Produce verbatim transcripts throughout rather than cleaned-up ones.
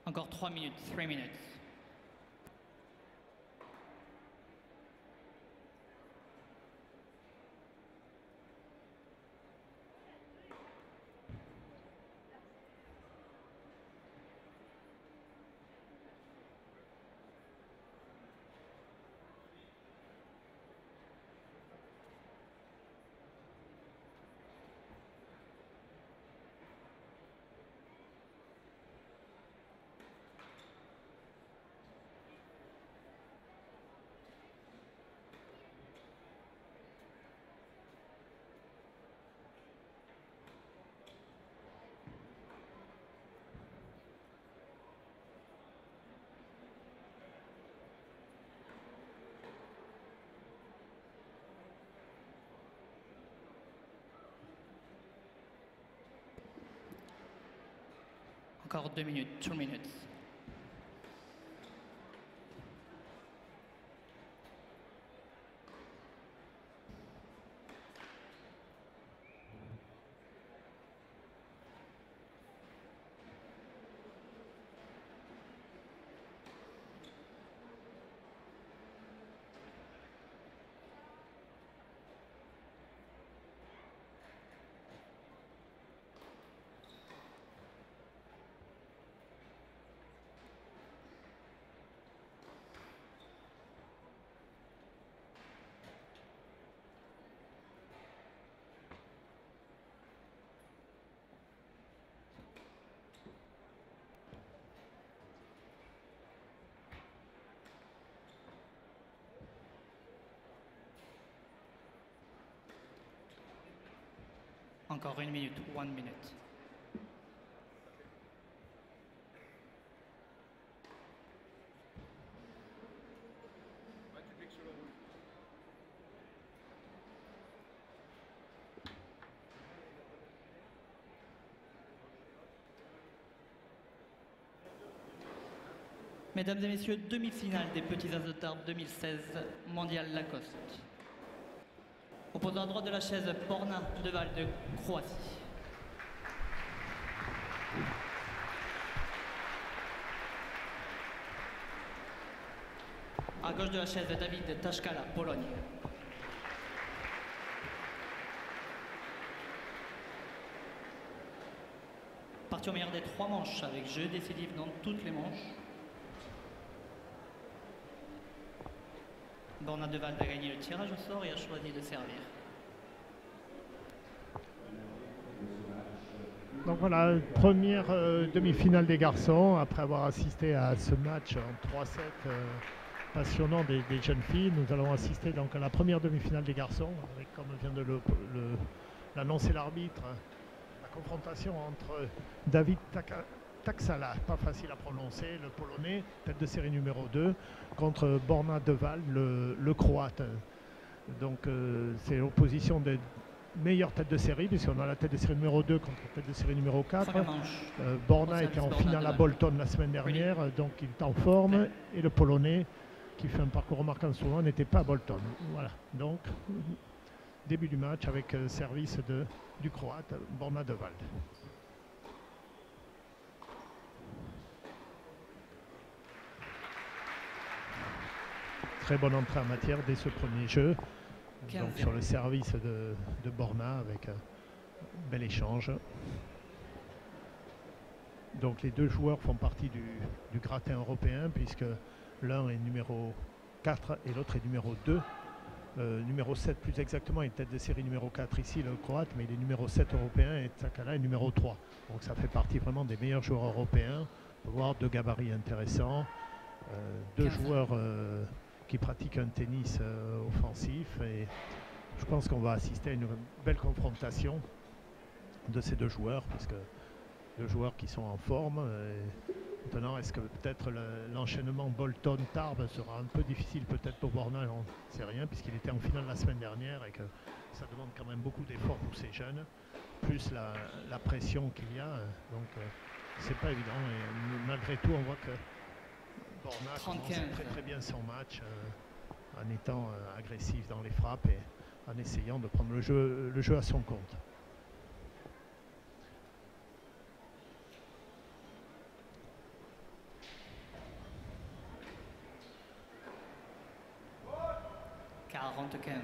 Encore trois minutes, three minutes. Encore deux minutes, two minutes. Encore une minute, one minute. Mesdames et messieurs, demi-finale des Petits As de Tarbes deux mille seize, Mondial Lacoste. Opposant à droite de la chaise, Borna Deval de Croatie. À gauche de la chaise, David Tashkala, Pologne. Parti au meilleur des trois manches, avec jeu décisif dans toutes les manches. Borna Deval a gagné le tirage au sort et a choisi de servir. Donc voilà, première euh, demi-finale des garçons, après avoir assisté à ce match en trois sept euh, passionnant des, des jeunes filles. Nous allons assister donc à la première demi-finale des garçons, avec, comme vient de l'annoncer l'arbitre, la confrontation entre David Taka, Taksala, pas facile à prononcer, le polonais, tête de série numéro deux, contre Borna Deval, le, le croate. Donc euh, c'est l'opposition des meilleure tête de série, puisqu'on a la tête de série numéro deux contre la tête de série numéro quatre. Euh, Borna était en finale à Bolton la semaine dernière, donc il est en forme. Et le Polonais, qui fait un parcours remarquable souvent, n'était pas à Bolton. Voilà, donc début du match avec euh, service de, du Croate, Borna Deval. Très bonne entrée en matière dès ce premier jeu. Donc sur le service de, de Borna avec un bel échange. Donc les deux joueurs font partie du, du gratin européen, puisque l'un est numéro quatre et l'autre est numéro deux. Euh, numéro sept plus exactement est tête de série numéro quatre ici, le croate, mais il est numéro sept européen et Takala est numéro trois. Donc ça fait partie vraiment des meilleurs joueurs européens. On peut voir deux gabarits intéressants, euh, deux joueurs euh, qui pratiquent un tennis euh, offensif, et je pense qu'on va assister à une belle confrontation de ces deux joueurs, parce que deux joueurs qui sont en forme. Et maintenant, est-ce que peut-être l'enchaînement Bolton-Tarbes sera un peu difficile peut-être pour Borna, on ne sait rien, puisqu'il était en finale la semaine dernière et que ça demande quand même beaucoup d'efforts pour ces jeunes, plus la, la pression qu'il y a, donc euh, c'est pas évident, et malgré tout on voit que Borna commence très très bien son match euh, en étant euh, agressif dans les frappes et en essayant de prendre le jeu, le jeu à son compte. quarante-quinze.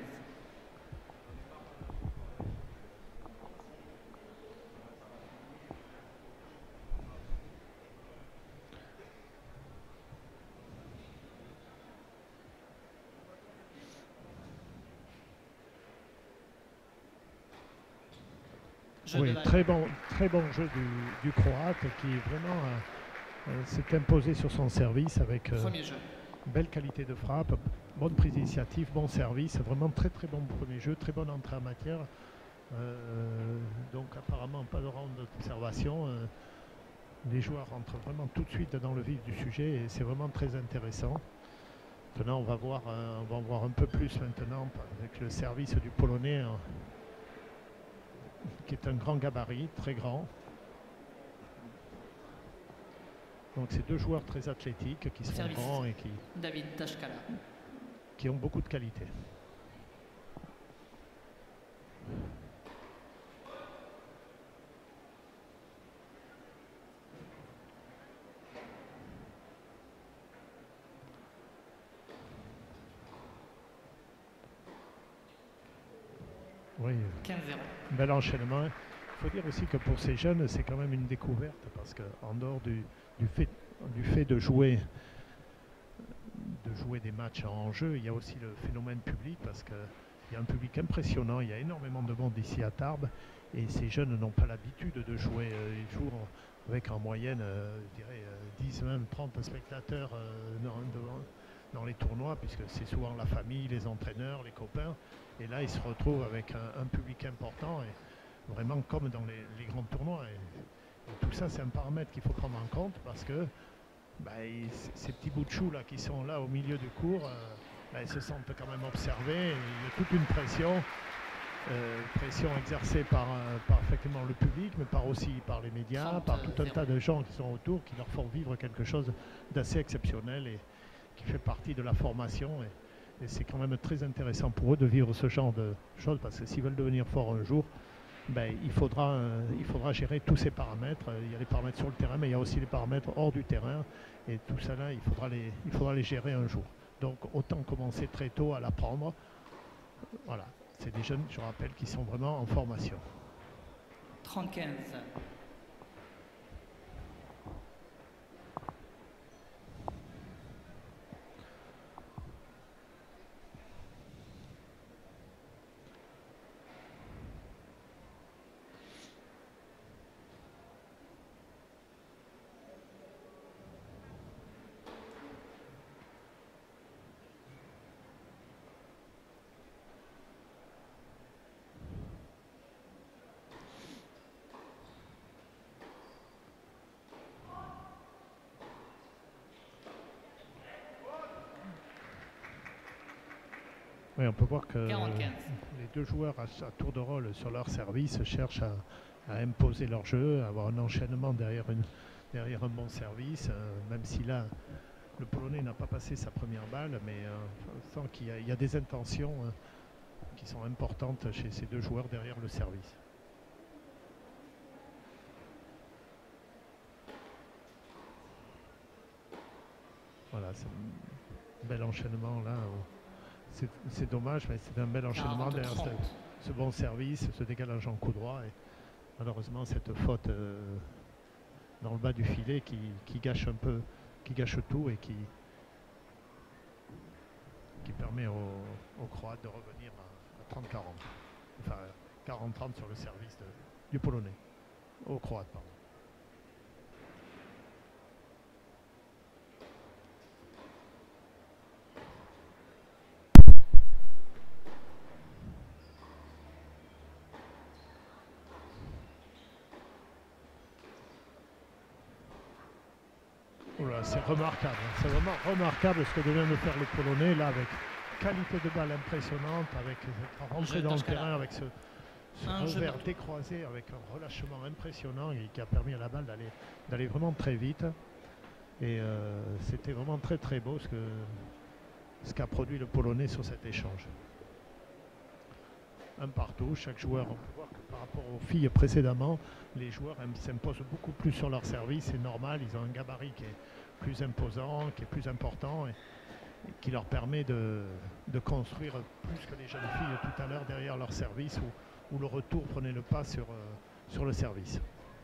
Jeu Oui, de balle. très bon, très bon jeu du, du Croate qui vraiment euh, euh, s'est imposé sur son service avec euh, Premier jeu. belle qualité de frappe, bonne prise d'initiative, bon service, vraiment très très bon premier jeu, très bonne entrée en matière. Euh, donc apparemment pas de round d'observation. Euh, les joueurs rentrent vraiment tout de suite dans le vif du sujet et c'est vraiment très intéressant. Maintenant on va voir, euh, on va en voir un peu plus maintenant avec le service du Polonais. Hein, qui est un grand gabarit, très grand. Donc c'est deux joueurs très athlétiques qui sont Service. grands et qui, David Tashkala. qui ont beaucoup de qualité. Oui, quinze zéro. bel enchaînement. Il faut dire aussi que pour ces jeunes, c'est quand même une découverte parce qu'en dehors du, du, fait, du fait de jouer, de jouer des matchs en jeu, il y a aussi le phénomène public parce qu'il y a un public impressionnant, il y a énormément de monde ici à Tarbes et ces jeunes n'ont pas l'habitude de jouer. Euh, ils jouent en, avec en moyenne, euh, je dirais, euh, dix, vingt, trente spectateurs euh, dans, devant, dans les tournois puisque c'est souvent la famille, les entraîneurs, les copains. Et là, ils se retrouvent avec un, un public important, et vraiment comme dans les, les grands tournois. Et, et tout ça, c'est un paramètre qu'il faut prendre en compte parce que bah, ils, ces petits bouts de chou là, qui sont là au milieu du cours, euh, bah, ils se sentent quand même observés. Et il y a toute une pression, euh, pression exercée par, euh, par effectivement le public, mais par aussi par les médias, par tout un tas de gens qui sont autour, qui leur font vivre quelque chose d'assez exceptionnel et qui fait partie de la formation. Et, Et c'est quand même très intéressant pour eux de vivre ce genre de choses parce que s'ils veulent devenir forts un jour, ben, il, faudra, euh, il faudra gérer tous ces paramètres. Il y a les paramètres sur le terrain, mais il y a aussi les paramètres hors du terrain. Et tout ça là, il faudra les, il faudra les gérer un jour. Donc autant commencer très tôt à l'apprendre. Voilà, c'est des jeunes, je rappelle, qui sont vraiment en formation. trente quinze. Oui, on peut voir que quarante-quinze. les deux joueurs à, à tour de rôle sur leur service cherchent à, à imposer leur jeu, à avoir un enchaînement derrière, une, derrière un bon service, euh, même si là, le Polonais n'a pas passé sa première balle, mais euh, on sent qu'il y, y a des intentions euh, qui sont importantes chez ces deux joueurs derrière le service. Voilà, c'est un bel enchaînement là. C'est dommage, mais c'est un bel enchaînement derrière ce, ce bon service, ce décalage en coup droit. Et malheureusement, cette faute euh, dans le bas du filet qui, qui gâche un peu, qui gâche tout et qui, qui permet aux, aux Croates de revenir à, à trente quarante. Enfin, quarante trente sur le service de, du Polonais. Aux Croates, pardon. C'est remarquable, c'est vraiment remarquable ce que vient de faire le Polonais là avec qualité de balle impressionnante, avec cette rentrée dans le terrain, avec ce, ce revers décroisé, avec un relâchement impressionnant et qui a permis à la balle d'aller d'aller vraiment très vite. Et euh, c'était vraiment très très beau ce que ce qu'a produit le Polonais sur cet échange. Un partout, chaque joueur, on peut voir que par rapport aux filles précédemment, les joueurs s'imposent beaucoup plus sur leur service, c'est normal, ils ont un gabarit qui est plus imposant, qui est plus important. Et, qui leur permet de, de construire plus que les jeunes filles tout à l'heure derrière leur service où, où le retour prenait le pas sur, euh, sur le service.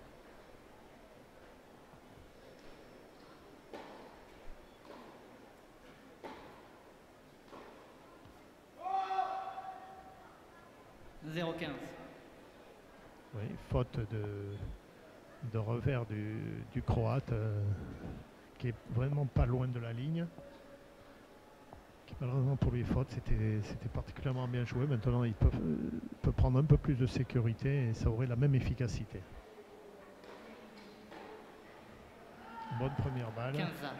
zéro quinze. Oui, faute de, de revers du, du Croate euh, qui est vraiment pas loin de la ligne. Qui, malheureusement pour lui faute, c'était c'était particulièrement bien joué. Maintenant il peut, euh, peut prendre un peu plus de sécurité et ça aurait la même efficacité. Bonne première balle. quinze.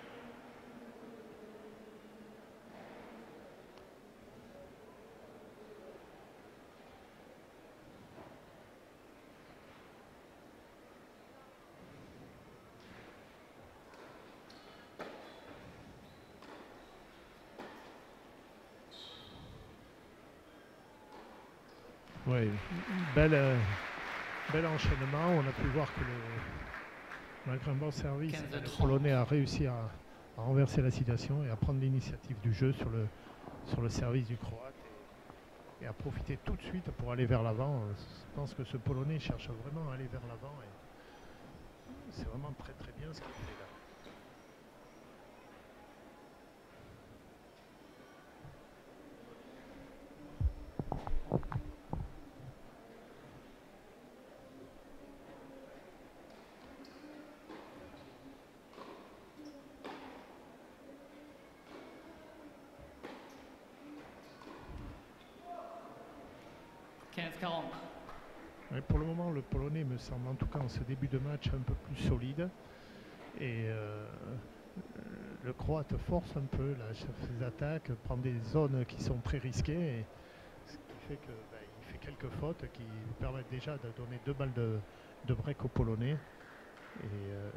Oui, bel, euh, bel enchaînement. On a pu voir que le, malgré un bon service, le Polonais a réussi à, à renverser la situation et à prendre l'initiative du jeu sur le, sur le service du Croate et, et à profiter tout de suite pour aller vers l'avant. Je pense que ce Polonais cherche vraiment à aller vers l'avant et c'est vraiment très très bien ce qu'il fait là. quinze quarante. Ouais, pour le moment, le Polonais me semble, en tout cas en ce début de match, un peu plus solide. Et euh, le Croate force un peu là, ses attaques, prend des zones qui sont très risquées. Et ce qui fait qu'il bah, fait quelques fautes qui lui permettent déjà de donner deux balles de, de break aux Polonais. Et, euh,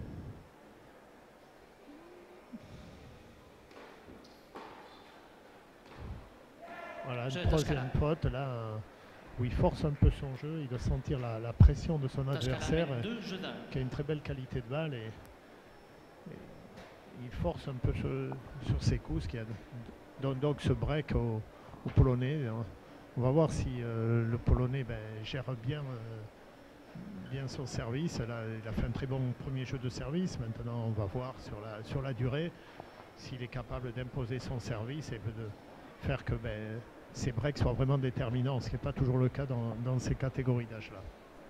voilà, une troisième faute là. Euh, où il force un peu son jeu, il doit sentir la, la pression de son adversaire, euh, qui a une très belle qualité de balle, et, et il force un peu sur, sur ses coups, ce qui a donc, donc ce break au, au Polonais. On va voir si euh, le Polonais ben, gère bien, euh, bien son service. Là, il a fait un très bon premier jeu de service. Maintenant, on va voir sur la, sur la durée s'il est capable d'imposer son service et de faire que ben, ces breaks soient vraiment déterminants, ce qui n'est pas toujours le cas dans, dans ces catégories d'âge-là.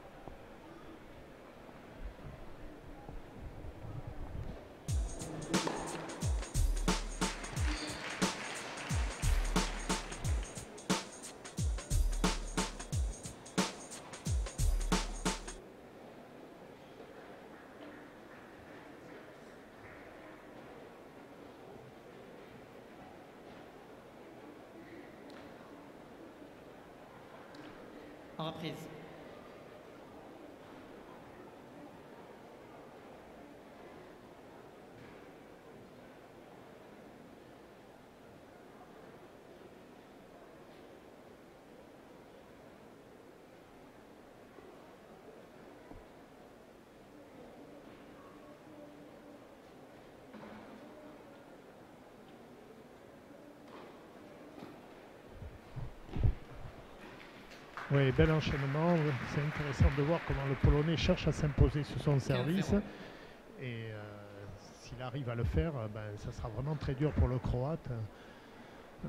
En reprise. Oui, bel enchaînement. C'est intéressant de voir comment le Polonais cherche à s'imposer sur son service. Et euh, s'il arrive à le faire, ben, ça sera vraiment très dur pour le Croate. Euh,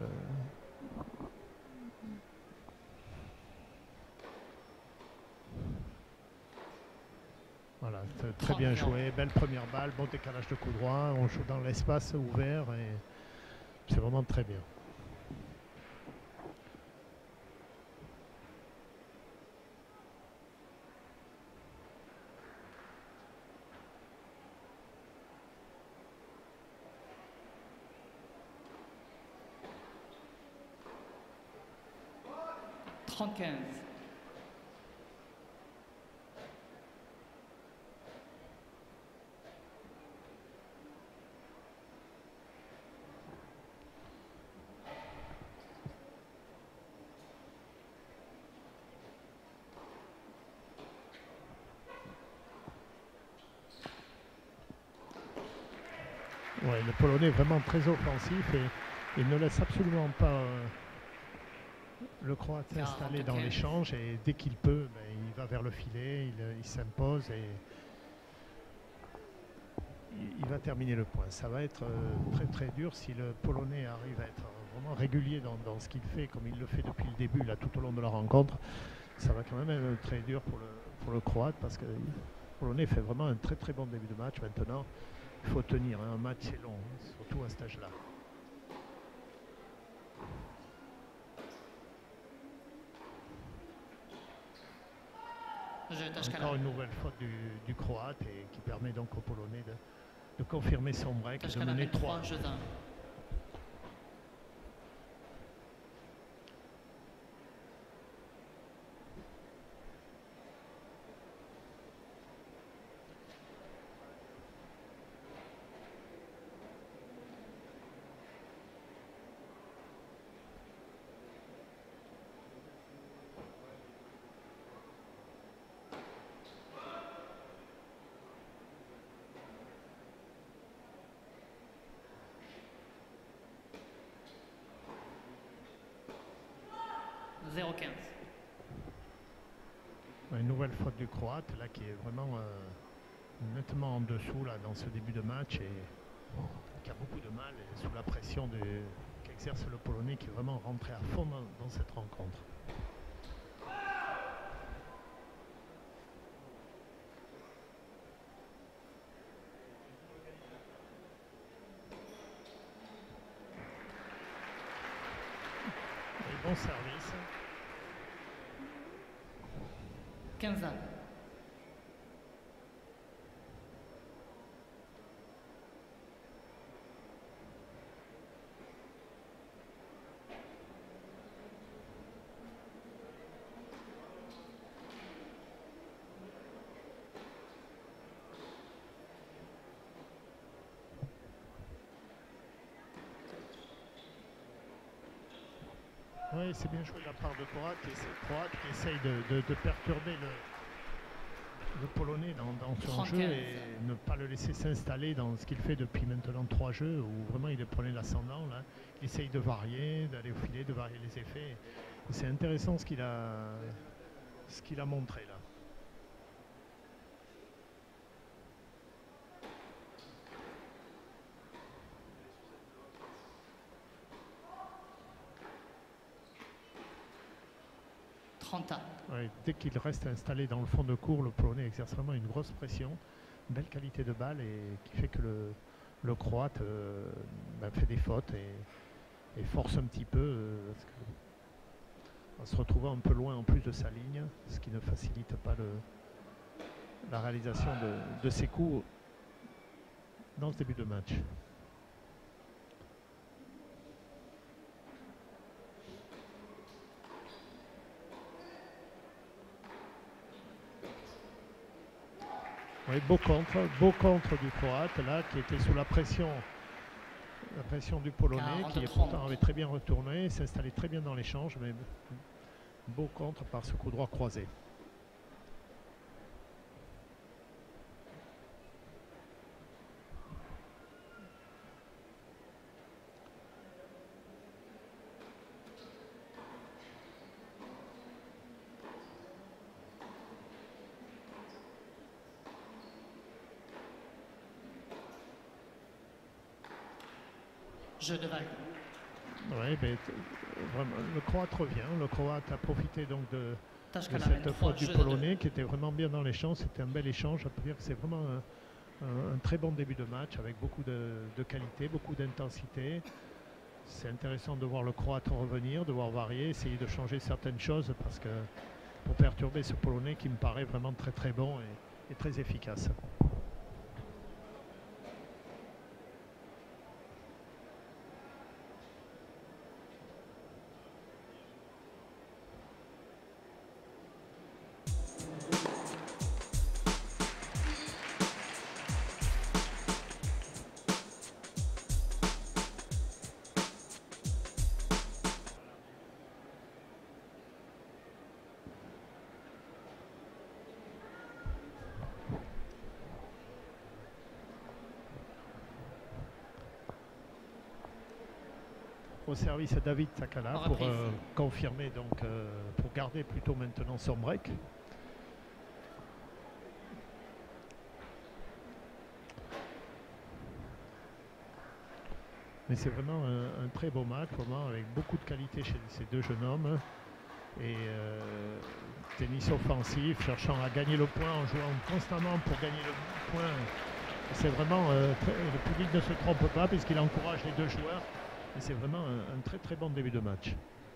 voilà, très bien joué. Belle première balle, bon décalage de coup droit. On joue dans l'espace ouvert et c'est vraiment très bien. trente quinze. Ouais, le Polonais est vraiment très offensif et il ne laisse absolument pas euh, le Croate s'installer dans l'échange, et dès qu'il peut, ben, il va vers le filet, il, il s'impose et il, il va terminer le point. Ça va être euh, très très dur si le Polonais arrive à être vraiment régulier dans, dans ce qu'il fait, comme il le fait depuis le début, là, tout au long de la rencontre. Ça va quand même être très dur pour le, pour le Croate, parce que le Polonais fait vraiment un très très bon début de match. Maintenant, il faut tenir, hein. Un match c'est long, hein, surtout à cet âge-là. Encore une nouvelle faute du, du Croate, et qui permet donc au Polonais de, de confirmer son break et de mener trois. zéro quinze. Une nouvelle faute du Croate, là, qui est vraiment euh, nettement en dessous là, dans ce début de match, et qui a beaucoup de mal, et sous la pression qu'exerce le Polonais, qui est vraiment rentré à fond dans, dans cette rencontre. Et bon service. quinze ans. Oui, c'est bien joué de la part de Croate, et c'est Croate qui essaye de, de, de perturber le, le Polonais dans, dans son jeu, et ne pas le laisser s'installer dans ce qu'il fait depuis maintenant trois jeux, où vraiment il prenait l'ascendant. Là, il essaye de varier, d'aller au filet, de varier les effets. C'est intéressant ce qu'il a, ce qu'il a montré là. Ouais, dès qu'il reste installé dans le fond de cours, le Polonais exerce vraiment une grosse pression, belle qualité de balle, et qui fait que le, le Croate euh, ben, fait des fautes et, et force un petit peu, euh, parce que, en se retrouvant un peu loin en plus de sa ligne, ce qui ne facilite pas le, la réalisation de, de ses coups dans ce début de match. Oui, beau contre, beau contre du Croate, là, qui était sous la pression, la pression du Polonais, qui pourtant avait très bien retourné, s'installait très bien dans l'échange, mais beau contre par ce coup droit croisé. Jeu de vague. Oui, mais vraiment, le Croate revient. Le Croate a profité donc de, de cette faute du Polonais, qui était vraiment bien dans l'échange. C'était un bel échange. On peut dire que c'est vraiment un, un, un très bon début de match, avec beaucoup de, de qualité, beaucoup d'intensité. C'est intéressant de voir le Croate revenir, de voir varier, essayer de changer certaines choses, parce que pour perturber ce Polonais qui me paraît vraiment très très bon et, et très efficace. au service David Sakala En pour reprise. euh, confirmer, donc euh, pour garder plutôt maintenant son break. Mais c'est vraiment un, un très beau match, vraiment, avec beaucoup de qualité chez ces deux jeunes hommes. Et euh, tennis offensif, cherchant à gagner le point en jouant constamment pour gagner le point. C'est vraiment, euh, très, le public ne se trompe pas puisqu'il encourage les deux joueurs. Et c'est vraiment un, un très très bon début de match.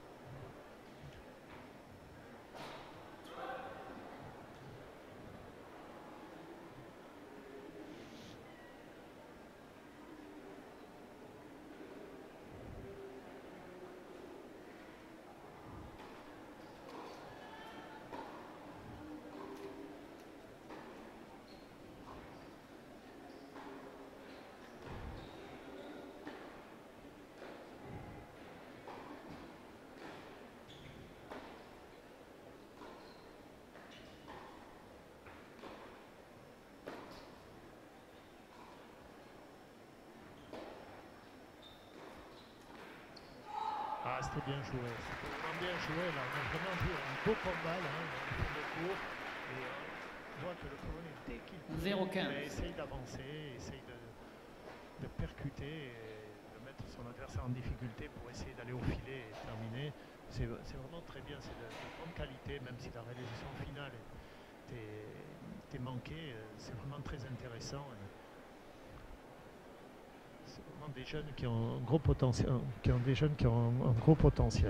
Ah, c'était bien joué, c'était vraiment bien joué là, on a vraiment vu un beau combat là, dans le cours, et euh, on voit que le Polonais, dès qu'il zéro quinze. essaye d'avancer, essaye de, de percuter et de mettre son adversaire en difficulté pour essayer d'aller au filet et terminer. C'est vraiment très bien, c'est de, de grande qualité, même si la réalisation finale est, est manquée, c'est vraiment très intéressant. Et, c'est vraiment des jeunes qui ont un gros potentiel, qui ont des jeunes qui ont un, un gros potentiel.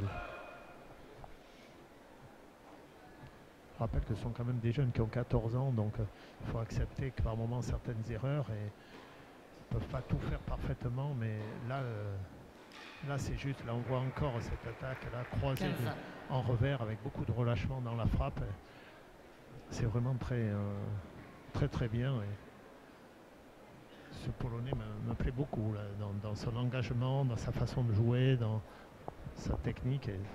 Je rappelle que ce sont quand même des jeunes qui ont quatorze ans, donc il euh, faut accepter que par moments certaines erreurs et ne peuvent pas tout faire parfaitement, mais là, euh, là c'est juste, là on voit encore cette attaque là croisée de, en revers avec beaucoup de relâchement dans la frappe. C'est vraiment très, euh, très très bien. Et ce Polonais me, me plaît beaucoup là, dans, dans son engagement, dans sa façon de jouer, dans sa technique. Et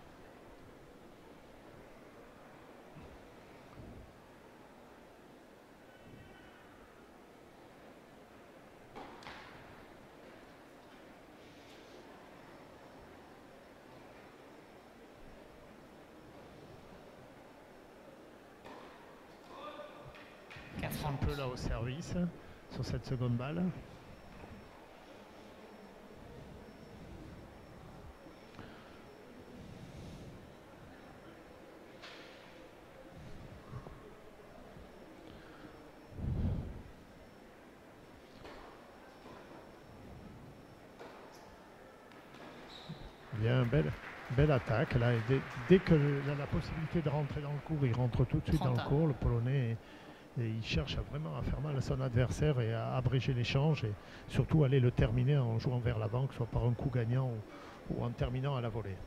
un peu là au service sur cette seconde balle. Bien, belle, belle attaque là. Et dès, dès que il a la possibilité de rentrer dans le cours, il rentre tout de suite dans le cours. Le Polonais est, et il cherche à vraiment à faire mal à son adversaire et à abréger l'échange et surtout aller le terminer en jouant vers l'avant, que ce soit par un coup gagnant ou, ou en terminant à la volée.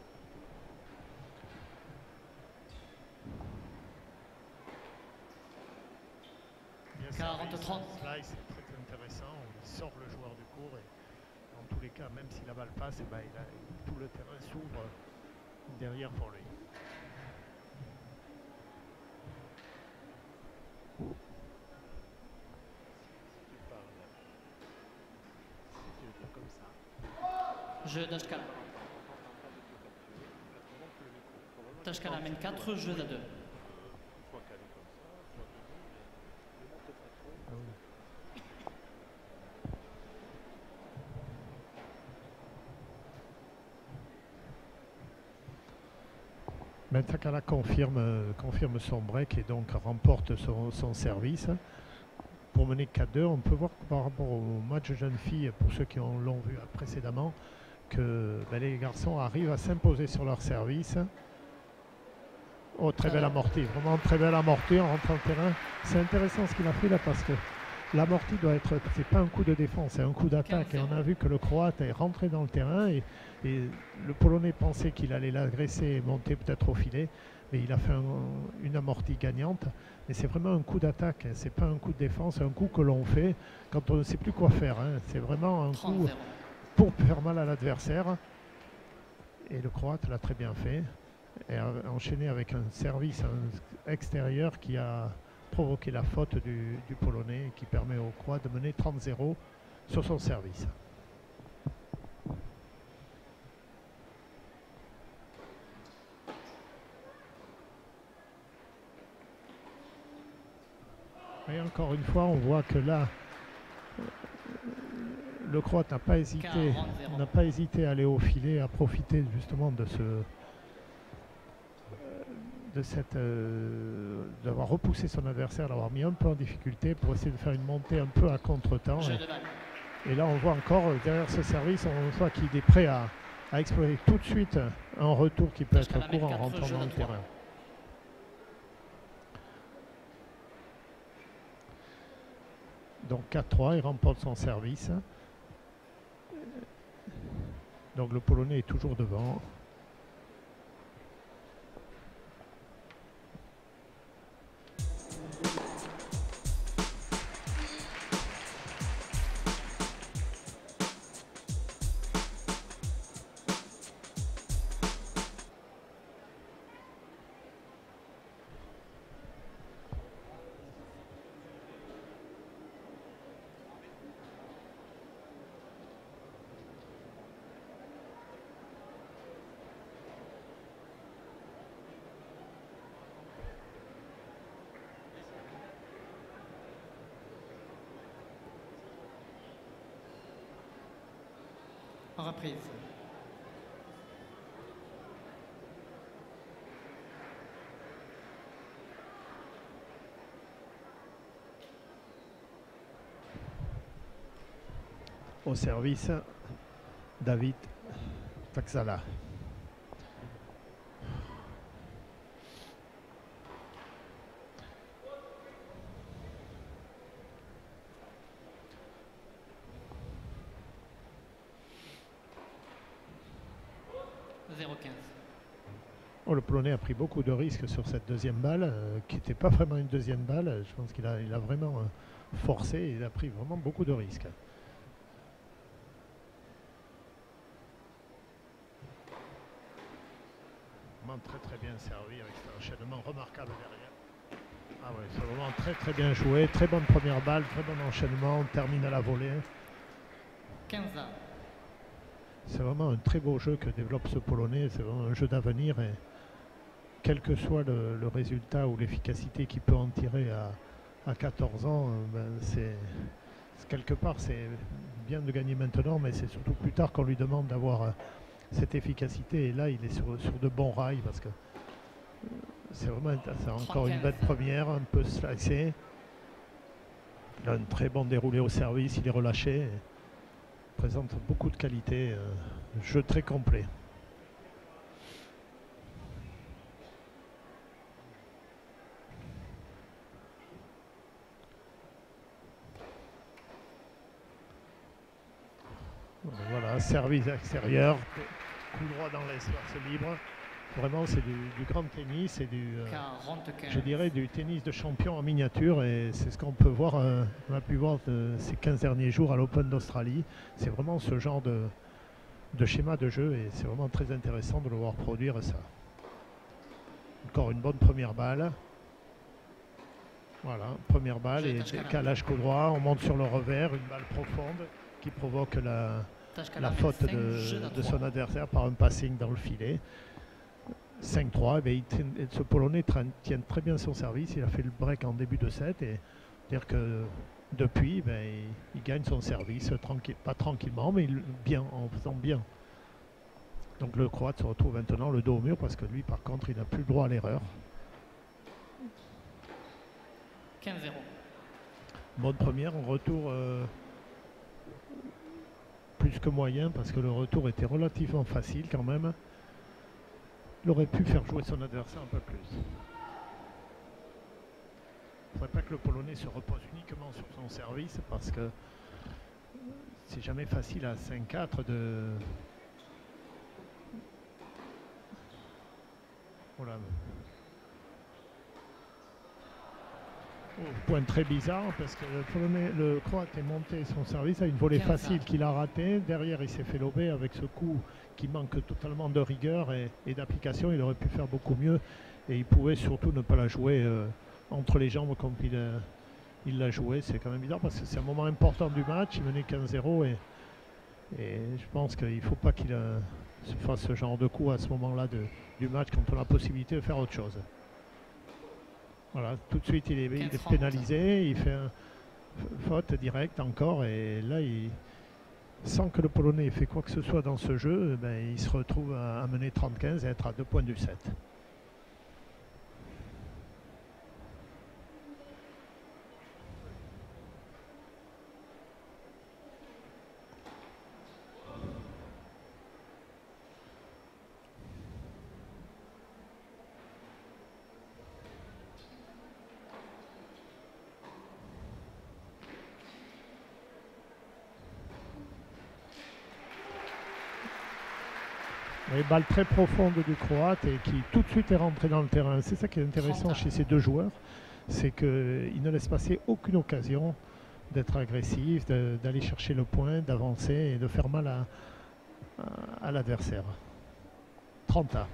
quarante trente. Là, c'est très intéressant. Il sort le joueur du cours et dans tous les cas, même si la balle passe, et ben, il a, tout le terrain s'ouvre derrière pour lui. Jeu d'Ashkala. Tashkala mène quatre jeux à deux. Ben, Sakala confirme, euh, confirme son break et donc remporte son, son service. Pour mener quatre deux, on peut voir que par rapport au match jeune fille, pour ceux qui l'ont vu précédemment, que ben, les garçons arrivent à s'imposer sur leur service. Oh, très belle amortie, vraiment très belle amortie en rentrant au terrain. C'est intéressant ce qu'il a fait là parce que l'amortie doit être, c'est pas un coup de défense, c'est un coup d'attaque. Et on a vu que le Croate est rentré dans le terrain et, et le Polonais pensait qu'il allait l'agresser et monter peut-être au filet. Mais il a fait un, une amortie gagnante. Mais c'est vraiment un coup d'attaque, hein. C'est pas un coup de défense, c'est un coup que l'on fait quand on ne sait plus quoi faire. Hein. C'est vraiment un coup pour faire mal à l'adversaire. Et le Croate l'a très bien fait. Et a enchaîné avec un service un extérieur qui a provoqué la faute du, du Polonais et qui permet au Croate de mener trente zéro sur son service. encore une fois, on voit que là, le Croate n'a pas hésité, n'a pas hésité à aller au filet, à profiter justement de ce, de cette, euh, d'avoir repoussé son adversaire, d'avoir mis un peu en difficulté pour essayer de faire une montée un peu à contre-temps. Et, et là, on voit encore derrière ce service, on voit qu'il est prêt à, à exploiter tout de suite un retour qui peut être court en rentrant dans le terrain. Donc quatre trois, il remporte son service. Donc le Polonais est toujours devant. Reprise. Au service, David Taxala. zéro quinze. Oh, le Polonais a pris beaucoup de risques sur cette deuxième balle, euh, qui n'était pas vraiment une deuxième balle. Je pense qu'il a, il a vraiment euh, forcé et il a pris vraiment beaucoup de risques. Vraiment très très bien servi avec cet enchaînement remarquable derrière. Ah ouais, c'est vraiment très très bien joué, très bonne première balle, très bon enchaînement, on termine à la volée. quinze à. C'est vraiment un très beau jeu que développe ce Polonais, c'est vraiment un jeu d'avenir et quel que soit le, le résultat ou l'efficacité qu'il peut en tirer à, à quatorze ans, ben c'est quelque part c'est bien de gagner maintenant, mais c'est surtout plus tard qu'on lui demande d'avoir cette efficacité et là il est sur, sur de bons rails parce que c'est vraiment c'est encore une belle première, un peu slicée. Il a un très bon déroulé au service, il est relâché. Et présente beaucoup de qualité, euh, jeu très complet. Voilà, service extérieur, coup droit dans l'espace libre. Vraiment, c'est du, du grand tennis, c'est du, euh, je dirais, du tennis de champion en miniature et c'est ce qu'on peut voir, euh, on a pu voir de ces quinze derniers jours à l'Open d'Australie. C'est vraiment ce genre de, de schéma de jeu et c'est vraiment très intéressant de le voir produire ça. Encore une bonne première balle. Voilà, première balle et décalage coup droit, on monte sur le revers, une balle profonde qui provoque la, la faute de, de son adversaire par un passing dans le filet. cinq trois, eh ce Polonais tient très bien son service, il a fait le break en début de set et dire que depuis ben, il, il gagne son service, tranquille, pas tranquillement mais il, bien, en faisant bien. Donc le Croate se retrouve maintenant le dos au mur parce que lui par contre il n'a plus le droit à l'erreur. quinze zéro. Bonne première, en retour euh, plus que moyen parce que le retour était relativement facile quand même. Il aurait pu faire jouer son adversaire un peu plus. Il ne faudrait pas que le Polonais se repose uniquement sur son service parce que c'est jamais facile à cinq quatre de... Voilà. Oh, point très bizarre parce que le, Polonais, le Croate est monté son service à une volée facile qu'il a ratée. Derrière, il s'est fait lober avec ce coup qui manque totalement de rigueur et, et d'application. Il aurait pu faire beaucoup mieux et il pouvait surtout ne pas la jouer euh, entre les jambes comme il l'a il joué. C'est quand même bizarre parce que c'est un moment important du match. Il menait quinze zéro et, et je pense qu'il ne faut pas qu'il euh, se fasse ce genre de coup à ce moment-là du match quand on a la possibilité de faire autre chose. Voilà, tout de suite il est, il est quinze pénalisé, il fait une faute directe encore et là il, sans que le Polonais ait fait quoi que ce soit dans ce jeu, ben, il se retrouve à, à mener trente quinze et être à deux points du set. Une balle très profonde du Croate et qui tout de suite est rentré dans le terrain. C'est ça qui est intéressant chez ces deux joueurs, c'est qu'ils ne laissent passer aucune occasion d'être agressif, d'aller chercher le point, d'avancer et de faire mal à, à, à l'adversaire. trente A.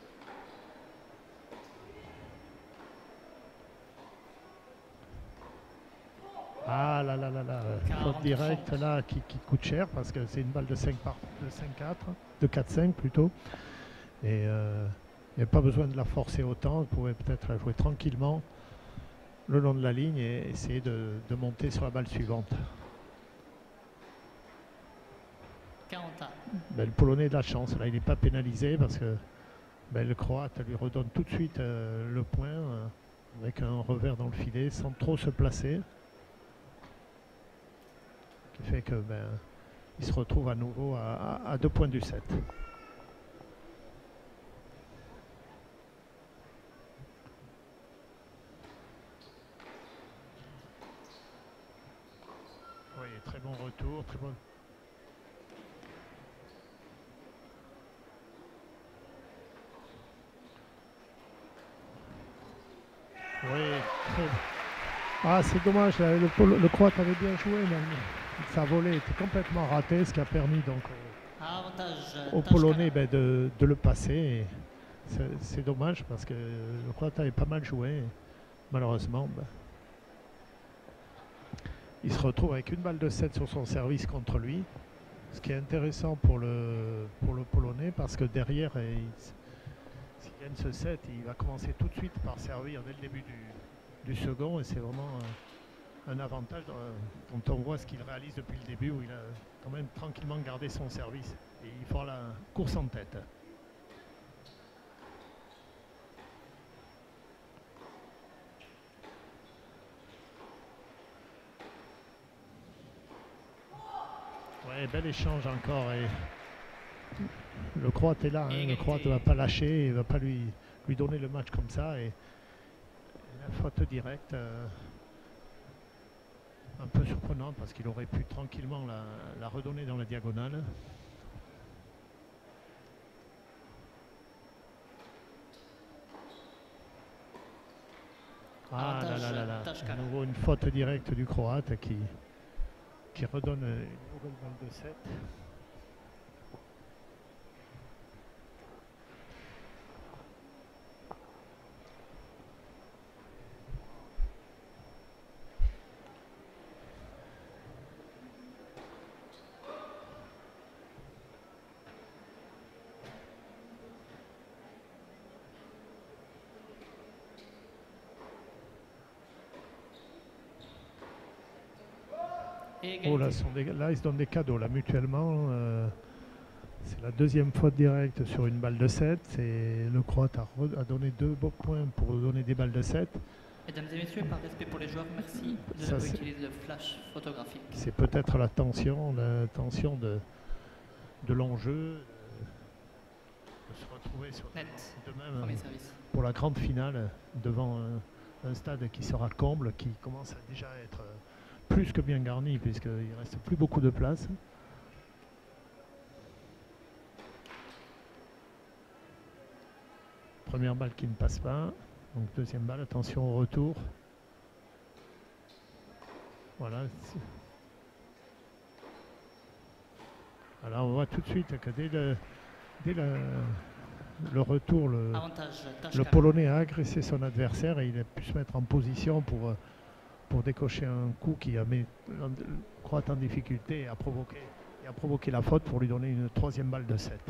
Ah là là là là, faute directe là qui, qui coûte cher parce que c'est une balle de cinq par de cinq quatre, de quatre cinq plutôt. Et euh, il n'y a pas besoin de la forcer autant, vous pouvez peut-être la jouer tranquillement le long de la ligne et essayer de, de monter sur la balle suivante. quarante. Ben, le Polonais a de la chance, là il n'est pas pénalisé parce que ben, le Croate lui redonne tout de suite euh, le point euh, avec un revers dans le filet sans trop se placer. Qui fait que ben, il se retrouve à nouveau à, à, à deux points du set. Oui, très bon retour, très bon. Oui, très... Ah, c'est dommage, le, le, le Croate avait bien joué, mais sa volée était complètement ratée, ce qui a permis donc au, au Polonais ben, de, de le passer. C'est dommage parce que le Croate avait pas mal joué. Et malheureusement, ben, il se retrouve avec une balle de sept sur son service contre lui. Ce qui est intéressant pour le, pour le Polonais parce que derrière, s'il gagne ce set, il va commencer tout de suite par servir dès le début du, du second et c'est vraiment un, un avantage euh, quand on voit ce qu'il réalise depuis le début où il a quand même tranquillement gardé son service et il fera la course en tête. Ouais, bel échange encore et le Croate est là, hein, le Croate ne va pas lâcher, il ne va pas lui, lui donner le match comme ça et, et la faute directe euh, un peu surprenante parce qu'il aurait pu tranquillement la, la redonner dans la diagonale. Ah là là là là, à nouveau une faute directe du Croate qui, qui redonne une nouvelle balle de sept. Oh, là, sont des, là, ils se donnent des cadeaux, là, mutuellement. Euh, c'est la deuxième faute directe sur une balle de sept. Et le Croate a, a donné deux beaux points pour donner des balles de sept. Mesdames et messieurs, par respect pour les joueurs, merci de Ça, utiliser le flash photographique. C'est peut-être la tension, la tension de, de l'enjeu, de, de se retrouver sur Net. de même Premier service. pour la grande finale devant un, un stade qui sera comble, qui commence à déjà être plus que bien garni puisqu'il ne reste plus beaucoup de place. Première balle qui ne passe pas. Donc deuxième balle, attention au retour. Voilà. Alors on voit tout de suite que dès le, dès le, le retour, le, le Polonais a agressé son adversaire et il a pu se mettre en position pour, pour décocher un coup qui a mis le Croate en difficulté et a provoqué, et a provoqué la faute pour lui donner une troisième balle de sept.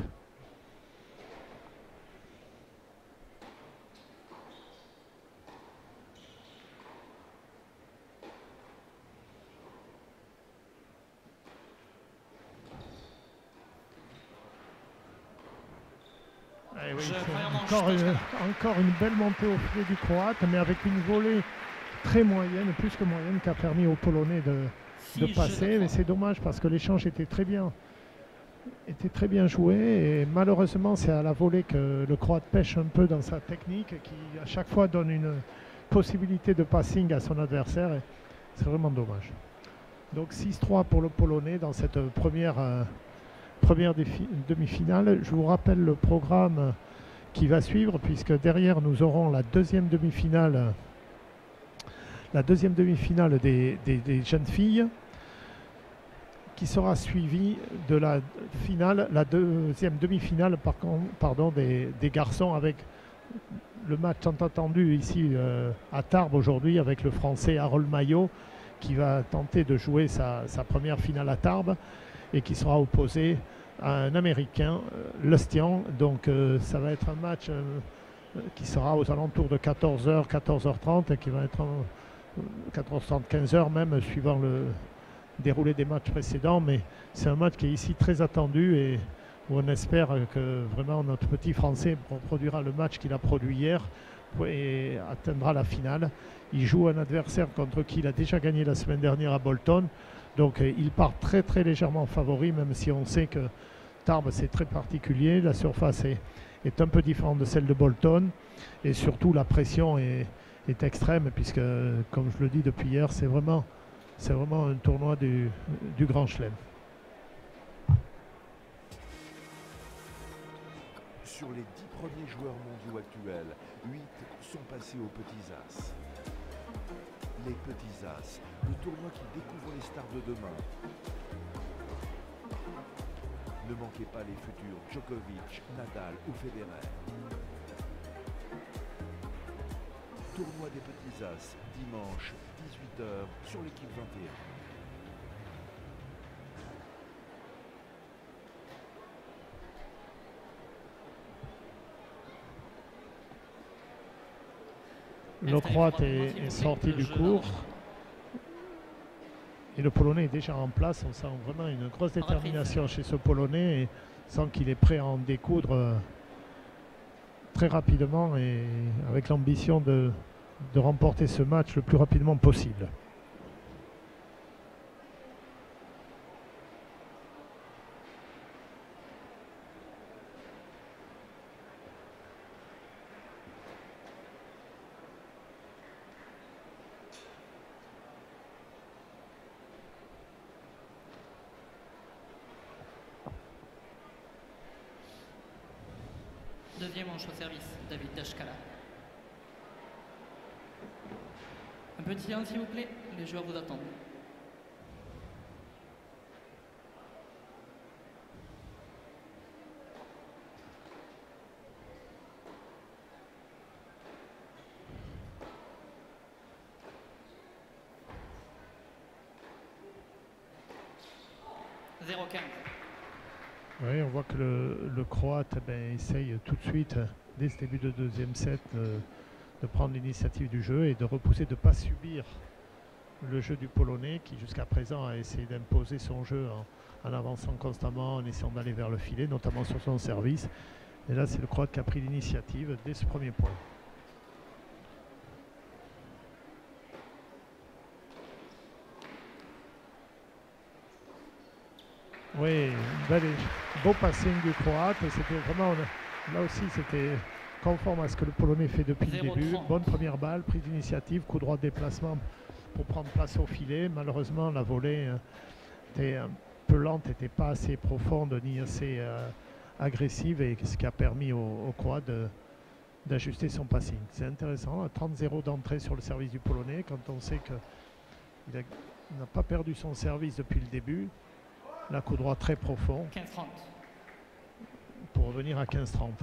match, c'est première manche. encore, une, Toscana. encore une belle montée au filet du Croate, mais avec une volée très moyenne, plus que moyenne, qui a permis aux Polonais de, de Six jeux passer. de Mais trois. c'est dommage parce que l'échange était très bien, était très bien joué. Et malheureusement, c'est à la volée que le Croate pêche un peu dans sa technique, qui à chaque fois donne une possibilité de passing à son adversaire. Et c'est vraiment dommage. Donc six trois pour le Polonais dans cette première, euh, première défi- demi-finale. Je vous rappelle le programme qui va suivre, puisque derrière nous aurons la deuxième demi-finale, la deuxième demi-finale des, des- des jeunes filles, qui sera suivie de la finale, la deuxième demi-finale par contre, pardon, des, des garçons, avec le match tant attendu ici euh, à Tarbes aujourd'hui, avec le Français Harold Maillot, qui va tenter de jouer sa, sa première finale à Tarbes et qui sera opposé à un Américain, euh, Lustian. Donc euh, ça va être un match euh, qui sera aux alentours de quatorze heures, quatorze heures trente, et qui va être en quatorze heures trente, quinze heures même, suivant le déroulé des matchs précédents. Mais c'est un match qui est ici très attendu et où on espère que vraiment notre petit Français produira le match qu'il a produit hier et atteindra la finale. Il joue un adversaire contre qui il a déjà gagné la semaine dernière à Bolton. Donc euh, il part très très légèrement favori, même si on sait que Tarbes c'est très particulier. La surface est, est un peu différente de celle de Bolton. Et surtout la pression est, est extrême, puisque comme je le dis depuis hier, c'est vraiment, c'est vraiment un tournoi du, du Grand Chelem. Sur les dix premiers joueurs mondiaux actuels, huit sont passés aux petits as. Les petits as, le tournoi qui découvre les stars de demain. Ne manquez pas les futurs Djokovic, Nadal ou Federer. Tournoi des petits as, dimanche, dix-huit heures, sur l'équipe vingt et un. Le Croate est, est sorti du cours et le Polonais est déjà en place. On sent vraiment une grosse détermination chez ce Polonais et sent qu'il est prêt à en découdre euh, très rapidement et avec l'ambition de, de remporter ce match le plus rapidement possible. Deuxième manche au service, David Dashkala. Un petit silence s'il vous plaît, les joueurs vous attendent. zéro quinze. Oui, on voit que le, le Croate ben, essaye tout de suite, dès ce début de deuxième set, euh, de prendre l'initiative du jeu et de repousser, de ne pas subir le jeu du Polonais, qui jusqu'à présent a essayé d'imposer son jeu en, en avançant constamment, en essayant d'aller vers le filet, notamment sur son service. Et là, c'est le Croate qui a pris l'initiative dès ce premier point. Oui, bel et beau passing du Croate. C'était vraiment, là aussi, c'était conforme à ce que le Polonais fait depuis le début. Bonne première balle, prise d'initiative, coup droit de déplacement pour prendre place au filet. Malheureusement, la volée euh, était un peu lente, n'était pas assez profonde ni assez euh, agressive, et ce qui a permis au, au Croate de, d'ajuster son passing. C'est intéressant, trente zéro d'entrée sur le service du Polonais, quand on sait qu'il n'a pas perdu son service depuis le début. Là, coup droit très profond quinze trente. pour revenir à quinze trente.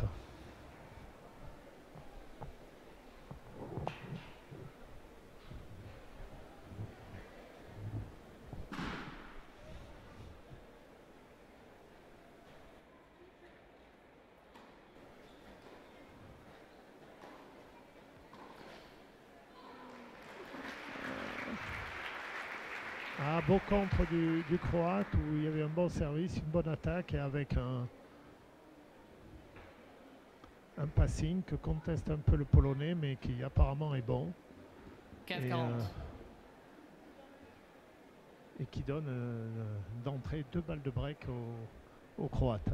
Ah, beau contre du, du Croate, où il y avait un bon service, une bonne attaque, et avec un, un passing que conteste un peu le Polonais, mais qui apparemment est bon. quinze Et, quarante. euh, et qui donne euh, d'entrée deux balles de break aux, aux Croates.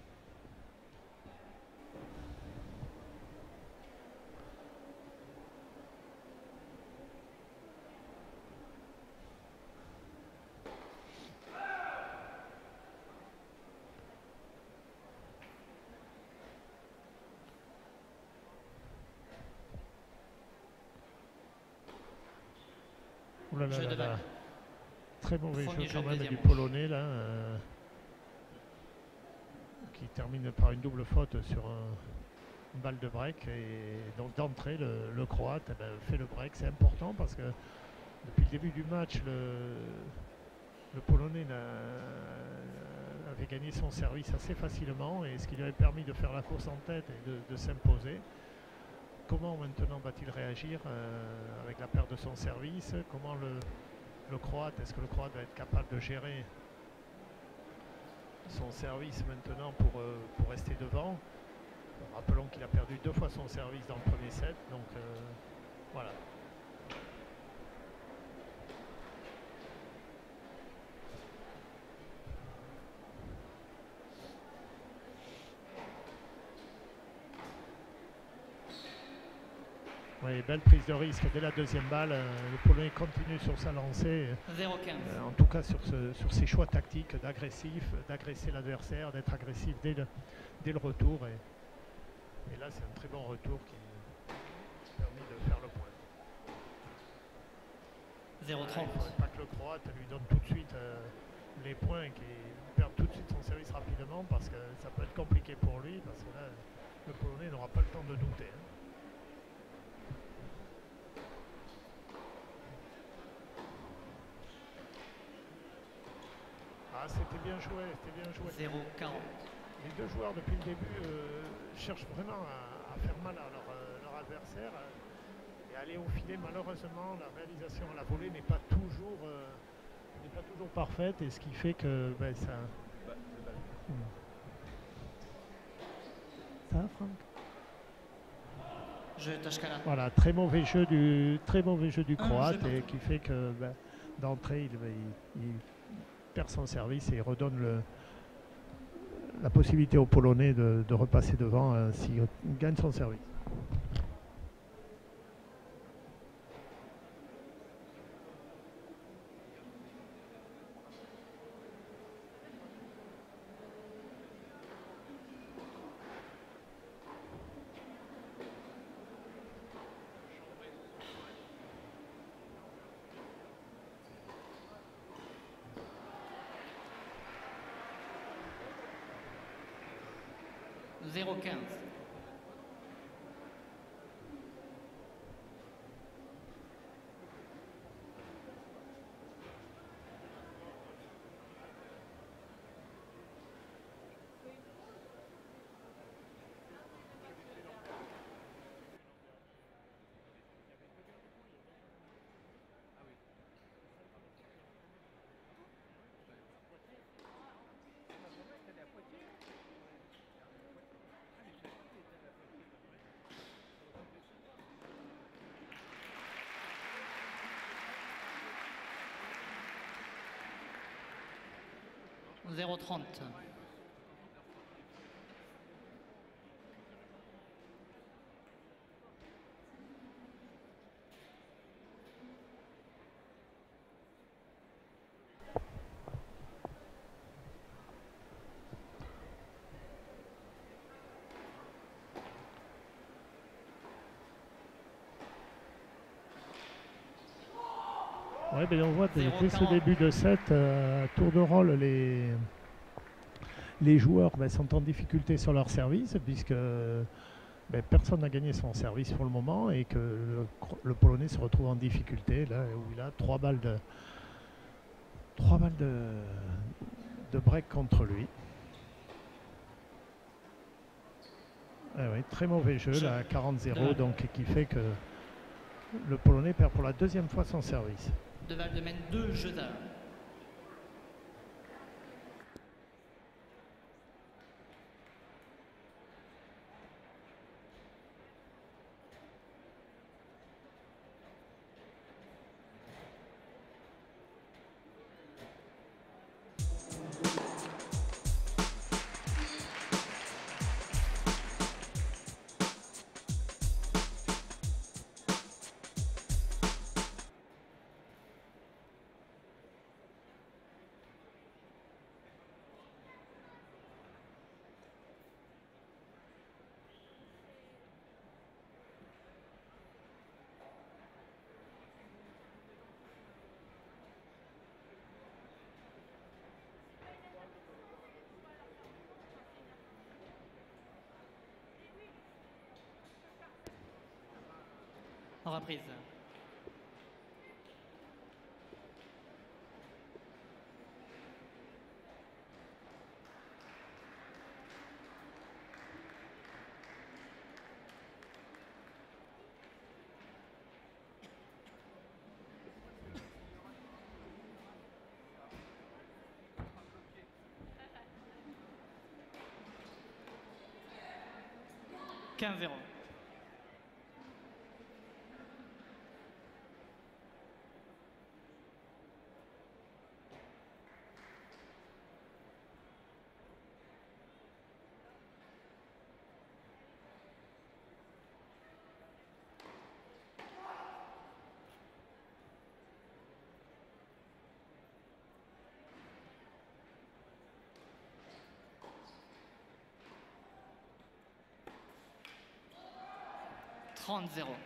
Ouh là là Jeu là de là. balle. Très mauvais Premier jeu jeu quand de même deuxième du manche. Polonais là, euh, qui termine par une double faute sur un, une balle de break. Et donc d'entrée, le, le Croate eh ben, fait le break. C'est important parce que depuis le début du match, le, le Polonais n'a- avait gagné son service assez facilement, et ce qui lui avait permis de faire la course en tête et de, de s'imposer. Comment maintenant va-t-il réagir euh, avec la perte de son service? Comment le, le Croate, est-ce que le Croate va être capable de gérer son service maintenant pour, euh, pour rester devant? Rappelons qu'il a perdu deux fois son service dans le premier set, donc euh, voilà. Oui, belle prise de risque dès la deuxième balle. Euh, le Polonais continue sur sa lancée. zéro quinze. Euh, en tout cas sur, ce, sur ses choix tactiques d'agressif, d'agresser l'adversaire, d'être agressif dès le, dès le retour. Et, et là, c'est un très bon retour qui a permis de faire le point. zéro Il ne trente. faudrait pas que le Croate lui donne tout de suite euh, les points et qu'il perde tout de suite son service rapidement, parce que ça peut être compliqué pour lui, parce que là, le Polonais n'aura pas le temps de douter. Hein. Ah, c'était bien joué, c'était bien joué. zéro quarante. Les deux joueurs, depuis le début, euh, cherchent vraiment à, à faire mal à leur, euh, leur adversaire euh, et aller au filet. Malheureusement, la réalisation à la volée n'est pas toujours, euh, n'est pas toujours parfaite, et ce qui fait que ben, ça. Hmm. Ça va, Franck? Jeu Toshkala. Voilà, très mauvais jeu du, très mauvais jeu du Un Croate, jeu et partout. qui fait que ben, d'entrée, il, il, il perd son service et redonne le, la possibilité aux Polonais de, de repasser devant euh, s'il gagne son service. zéro quinze. zéro trente. Ouais, ben on voit dès, zéro dès ce quarante. début de set, euh, à tour de rôle, les, les joueurs ben, sont en difficulté sur leur service, puisque ben, personne n'a gagné son service pour le moment, et que le, le Polonais se retrouve en difficulté, là où il a trois balles de, trois balles de, de break contre lui. Ah ouais, très mauvais jeu, Jeu. là, quarante zéro, De- donc qui fait que le Polonais perd pour la deuxième fois son service. De Val de Maine, deux jeux à un. Reprise. quinze zéro. trente zéro.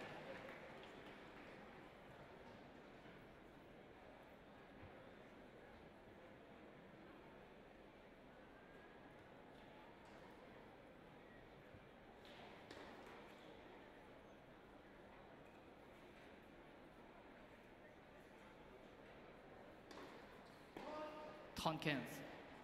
trente quinze.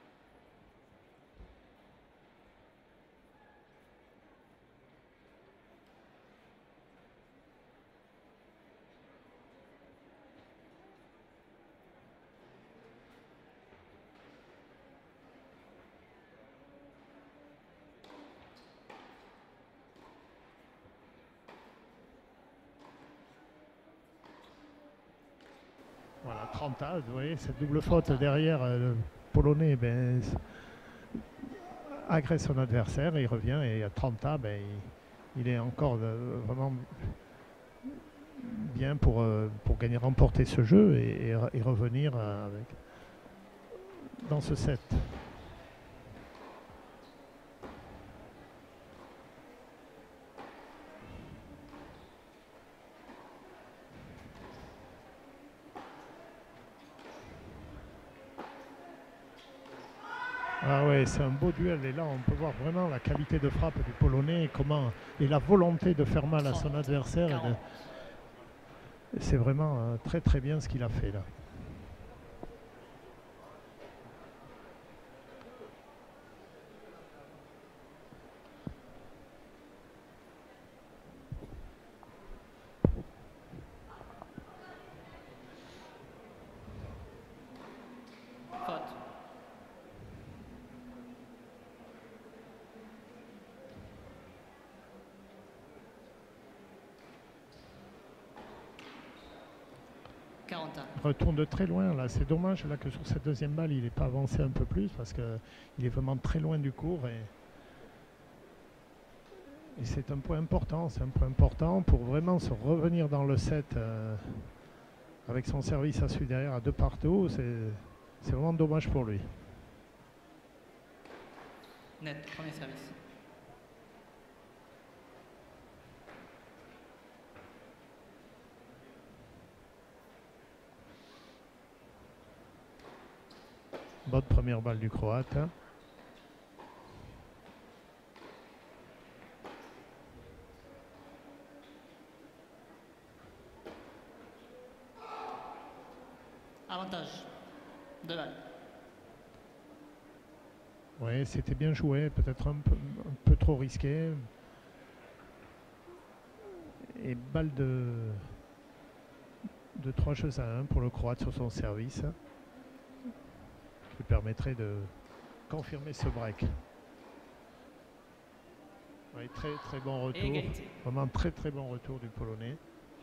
Voilà, trente A, vous voyez, cette double faute derrière, euh, le Polonais ben, agresse son adversaire, il revient et à trente A, ben, il, il est encore euh, vraiment bien pour, euh, pour gagner, remporter ce jeu et, et, et revenir euh, avec, dans ce set. Ah ouais, c'est un beau duel et là on peut voir vraiment la qualité de frappe du Polonais et, comment, et la volonté de faire mal à son adversaire. C'est vraiment euh, très très bien ce qu'il a fait là. Retourne de très loin là, c'est dommage là que sur cette deuxième balle il n'est pas avancé un peu plus parce que il est vraiment très loin du court et, et c'est un point important, c'est un point important pour vraiment se revenir dans le set euh, avec son service à celui derrière à deux partout, c'est vraiment dommage pour lui. Net, premier service. Bonne première balle du Croate. Avantage. Deux balles. Oui, c'était bien joué, peut-être un peu, un peu trop risqué. Et balle de, de trois jeux à un pour le Croate sur son service. Qui permettrait de confirmer ce break. Oui, très très bon retour. Vraiment très très bon retour du Polonais.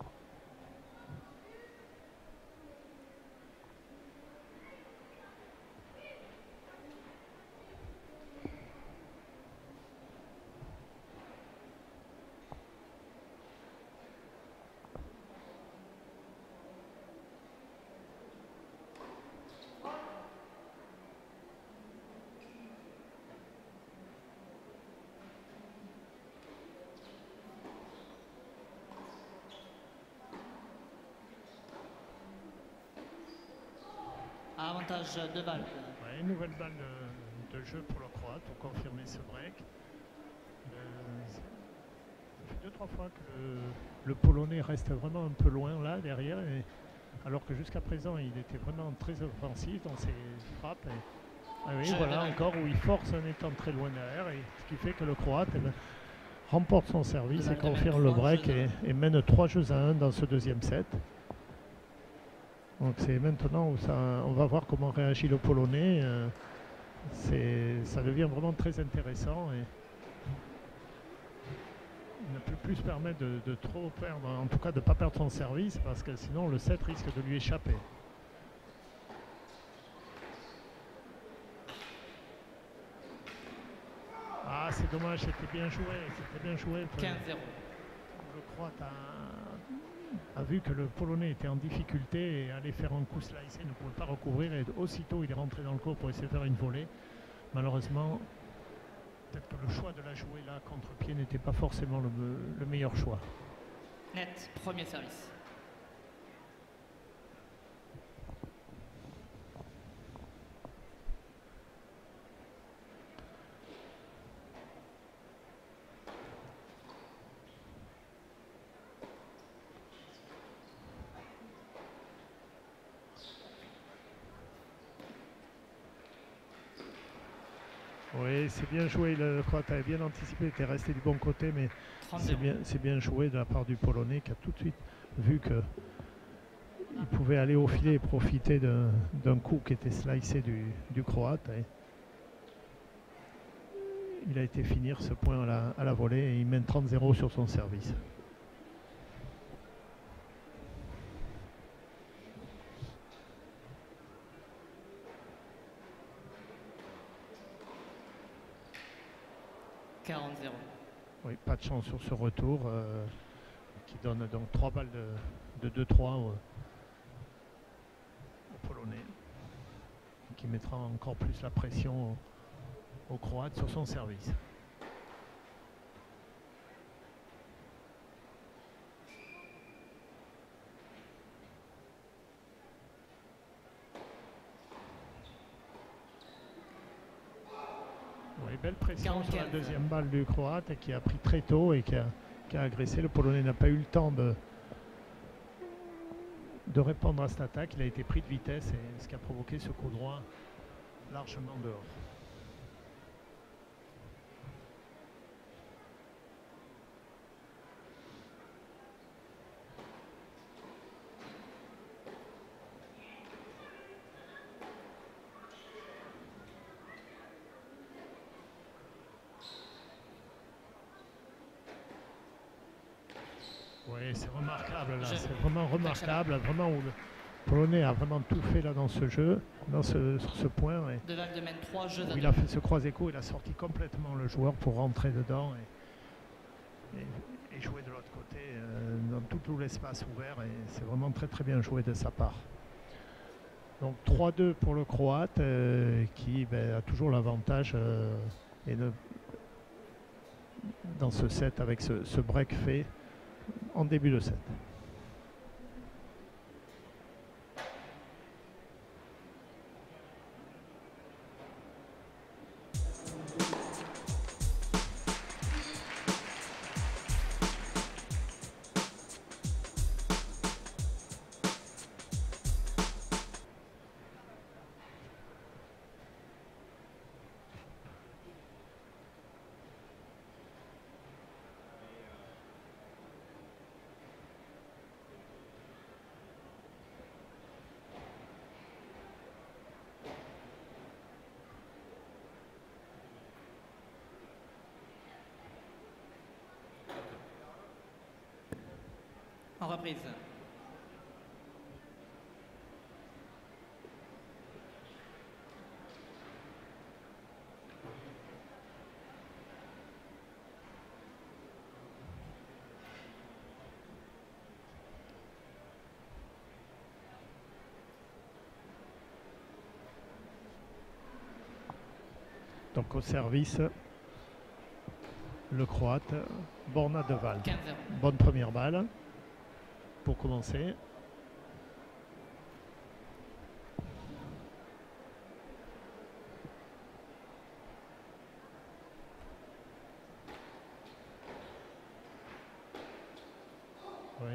Avantage de balle. Ouais, une nouvelle balle de, de jeu pour le Croate pour confirmer ce break. Le fait deux trois fois que le, le Polonais reste vraiment un peu loin là derrière, et, alors que jusqu'à présent il était vraiment très offensif dans ses frappes. Et, ah oui, Je voilà vais- encore où il force en étant très loin derrière, et ce qui fait que le Croate eh ben, remporte son service Devant et le domaine confirme le trois break jeux à et, un. et mène trois jeux à un dans ce deuxième set. Donc c'est maintenant où ça, on va voir comment réagit le Polonais. Euh, c'est- ça devient vraiment très intéressant. Et il ne peut plus se permettre de, de trop perdre, en tout cas de ne pas perdre son service, parce que sinon le set risque de lui échapper. Ah, c'est dommage, c'était bien joué, c'était bien joué. quinze zéro. Le Croate a, a vu que le Polonais était en difficulté et allait faire un coup slicé, ne pouvait pas recouvrir, et aussitôt il est rentré dans le court pour essayer de faire une volée. Malheureusement, peut-être que le choix de la jouer là contre-pied n'était pas forcément le, le meilleur choix. Net, premier service. Oui, c'est bien joué, le Croate avait bien anticipé, il était resté du bon côté, mais trente c'est zéro. bien, c'est bien joué de la part du Polonais qui a tout de suite vu que il pouvait aller au filet et profiter d'un d'un coup qui était slicé du, du Croate. Et il a été finir ce point à la, à la volée et il mène trente zéro sur son service. quarante zéro. Oui, pas de chance sur ce retour euh, qui donne donc trois balles de, de deux trois au, au Polonais, qui mettra encore plus la pression au, au Croate sur son service. Oui, belle pression sur la quarante-quinze. deuxième balle du Croate qui a pris très tôt et qui a, qui a agressé. Le Polonais n'a pas eu le temps de, de répondre à cette attaque. Il a été pris de vitesse, et ce qui a provoqué ce coup droit largement dehors. Oui, c'est remarquable là, Je- c'est vraiment remarquable, vraiment où le Polonais a vraiment tout fait là dans ce jeu, dans ce, sur ce point. Et Devant le domaine trois jeux à où il deux. a fait ce croisé-coup, il a sorti complètement le joueur pour rentrer dedans et, et- et jouer de l'autre côté euh, dans tout, tout l'espace ouvert, et c'est vraiment très très bien joué de sa part. Donc trois deux pour le Croate euh, qui ben, a toujours l'avantage euh, et ne- dans ce set avec ce, ce break fait en début de set. En reprise. Donc au service, le Croate, Borna Deval. quinze zéro. Bonne première balle pour commencer.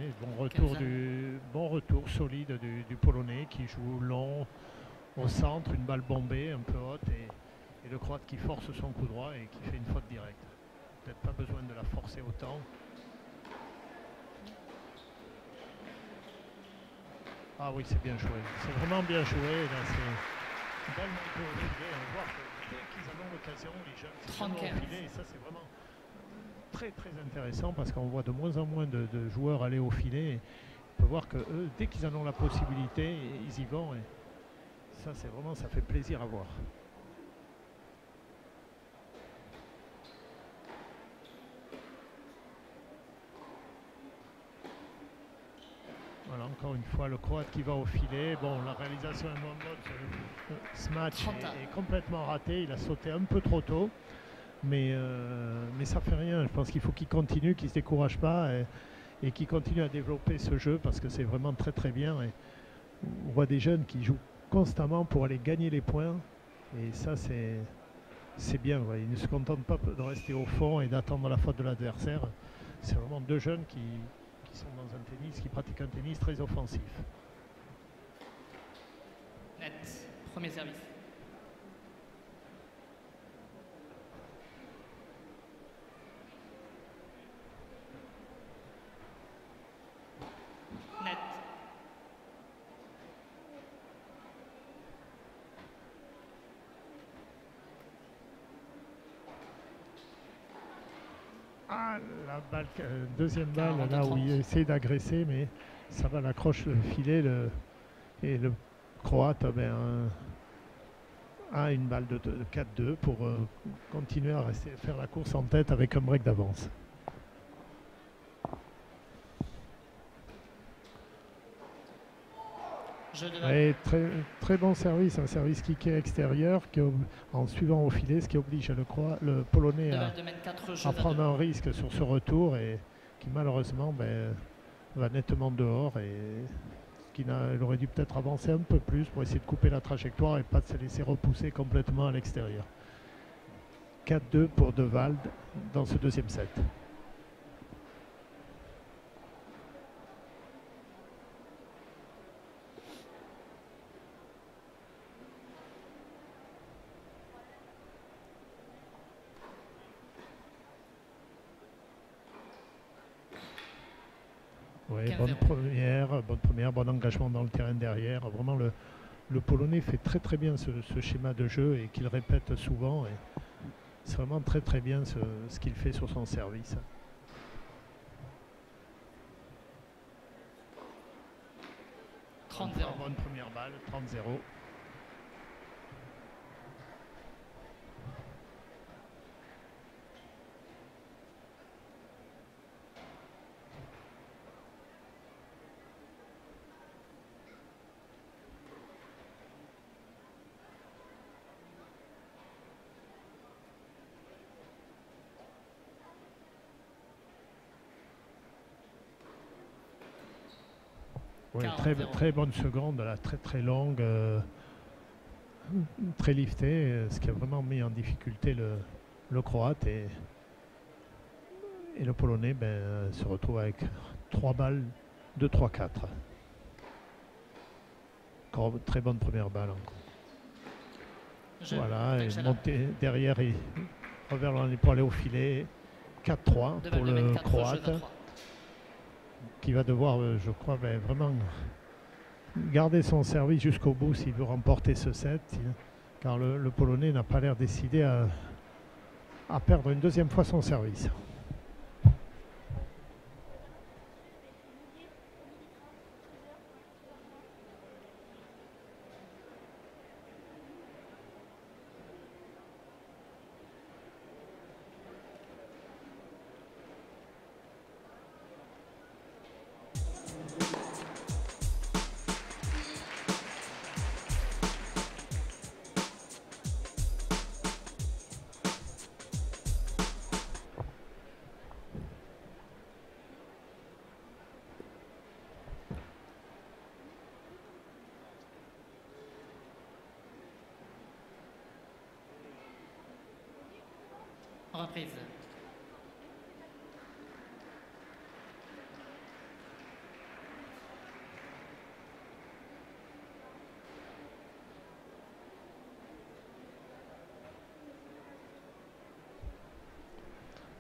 Oui, bon retour, Kenza. du, bon retour solide du, du Polonais qui joue long au centre, une balle bombée un peu haute et, et le Croate qui force son coup droit et qui fait une faute directe. Peut-être pas besoin de la forcer autant. Ah oui, c'est bien joué. C'est vraiment bien joué. Là, c'est une belle montée au filet. On voit que dès qu'ils en ont l'occasion, les jeunes, c'est vraiment au filet. Et ça, c'est vraiment très très intéressant parce qu'on voit de moins en moins de, de joueurs aller au filet. Et on peut voir que eux, dès qu'ils en ont la possibilité, ils y vont. Et ça, c'est vraiment, ça fait plaisir à voir. Voilà, encore une fois, le Croate qui va au filet. Bon, la réalisation est moins bonne. Ce, ce match est, est complètement raté. Il a sauté un peu trop tôt. Mais, euh, mais ça fait rien. Je pense qu'il faut qu'il continue, qu'il ne se décourage pas et, et qu'il continue à développer ce jeu parce que c'est vraiment très très bien. Et on voit des jeunes qui jouent constamment pour aller gagner les points. Et ça, c'est, c'est bien. Ouais. Ils ne se contentent pas de rester au fond et d'attendre la faute de l'adversaire. C'est vraiment deux jeunes qui, qui sont dans un tennis, qui pratiquent un tennis très offensif. Net, premier service. Net. Ah, la balle, euh, deuxième balle, là où il essaie d'agresser, mais ça va, l'accroche le filet le, et le Croate ben, a une balle de, de quatre deux pour euh, continuer à rester, faire la course en tête avec un break d'avance. Et très, très bon service, un service kické extérieur qui, en suivant au filet, ce qui oblige le, Croate, le Polonais à, à prendre un risque sur ce retour et qui malheureusement ben, va nettement dehors et qui il aurait dû peut-être avancer un peu plus pour essayer de couper la trajectoire et pas de se laisser repousser complètement à l'extérieur. quatre deux pour De Walde dans ce deuxième set. Oui, bonne première, bonne première, bon engagement dans le terrain derrière. Vraiment, le, le Polonais fait très très bien ce, ce schéma de jeu et qu'il répète souvent. C'est vraiment très très bien ce, ce qu'il fait sur son service. trente zéro. Bonne première balle, trente zéro. Oui, très, très bonne seconde, là, très très longue, euh, très liftée, ce qui a vraiment mis en difficulté le, le Croate et, et le Polonais ben, se retrouve avec trois balles de trois quatre. Encore très bonne première balle. Je voilà, et monter derrière et revers pour aller au filet, quatre trois pour le Croate. Qui va devoir, euh, je crois, ben, vraiment garder son service jusqu'au bout s'il veut remporter ce set, car le, le Polonais n'a pas l'air décidé à, à perdre une deuxième fois son service. Reprise.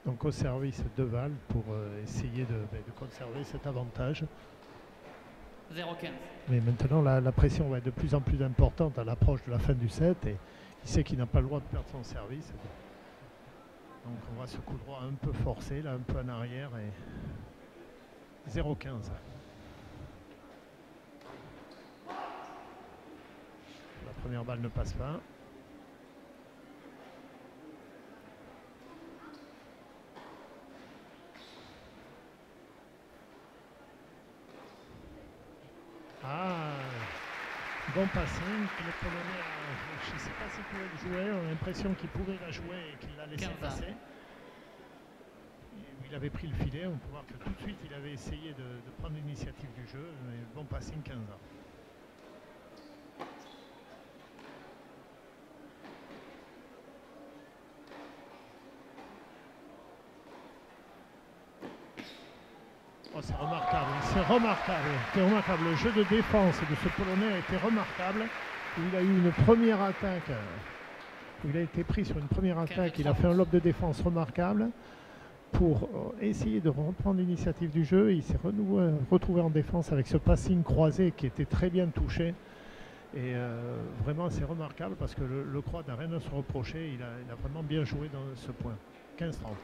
Donc au service de Val pour euh, essayer de, ben, de conserver cet avantage. zéro quinze. Mais maintenant la, la pression va être de plus en plus importante à l'approche de la fin du set et il sait qu'il n'a pas le droit de perdre son service. Donc on voit ce coup droit un peu forcé, là un peu en arrière et zéro quinze. La première balle ne passe pas. Ah, bon passing, le Polonais, a, je ne sais pas s'il pouvait le jouer, on a l'impression qu'il pouvait la jouer et qu'il l'a laissé passer. Et il avait pris le filet, on peut voir que tout de suite il avait essayé de, de prendre l'initiative du jeu, mais bon passing quinze ans. Oh, c'est remarquable, c'est remarquable, c'est remarquable. Le jeu de défense de ce Polonais a été remarquable. Il a eu une première attaque, il a été pris sur une première attaque, il a fait un lob de défense remarquable pour essayer de reprendre l'initiative du jeu. Il s'est retrouvé en défense avec ce passing croisé qui était très bien touché. Et euh, vraiment c'est remarquable parce que le, le Croate n'a rien à se reprocher, il a, il a vraiment bien joué dans ce point. quinze trente.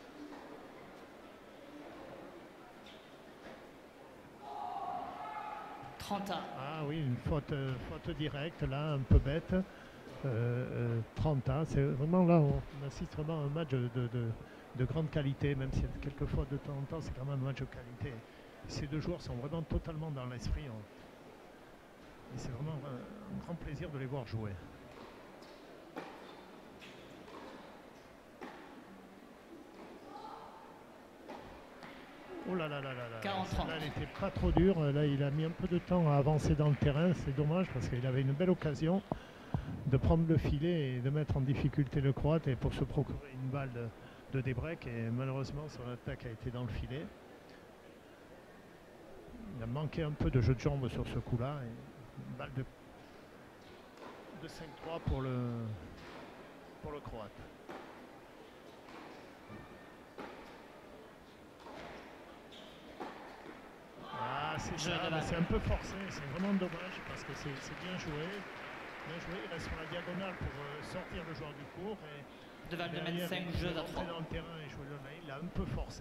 trente ans. Ah oui, une faute, euh, faute directe, là, un peu bête. Euh, euh, trente ans, c'est vraiment là, on, on assiste vraiment à un match de, de, de grande qualité, même si quelques fois de temps en temps, c'est quand même un match de qualité. Ces deux joueurs sont vraiment totalement dans l'esprit. Et c'est vraiment un, un grand plaisir de les voir jouer. Oh là là là là là, quarante trente. là elle n'était pas trop dure, là il a mis un peu de temps à avancer dans le terrain, c'est dommage parce qu'il avait une belle occasion de prendre le filet et de mettre en difficulté le Croate et pour se procurer une balle de, de débreak et malheureusement son attaque a été dans le filet. Il a manqué un peu de jeu de jambes sur ce coup-là, une balle de, de cinq trois pour le, pour le Croate. C'est un peu forcé, c'est vraiment dommage parce que c'est bien joué. Bien joué, il reste sur la diagonale pour euh, sortir le joueur du court. Et de Val de Maine cinq jeux à trois. Dans le terrain et jouer le main, il a un peu forcé.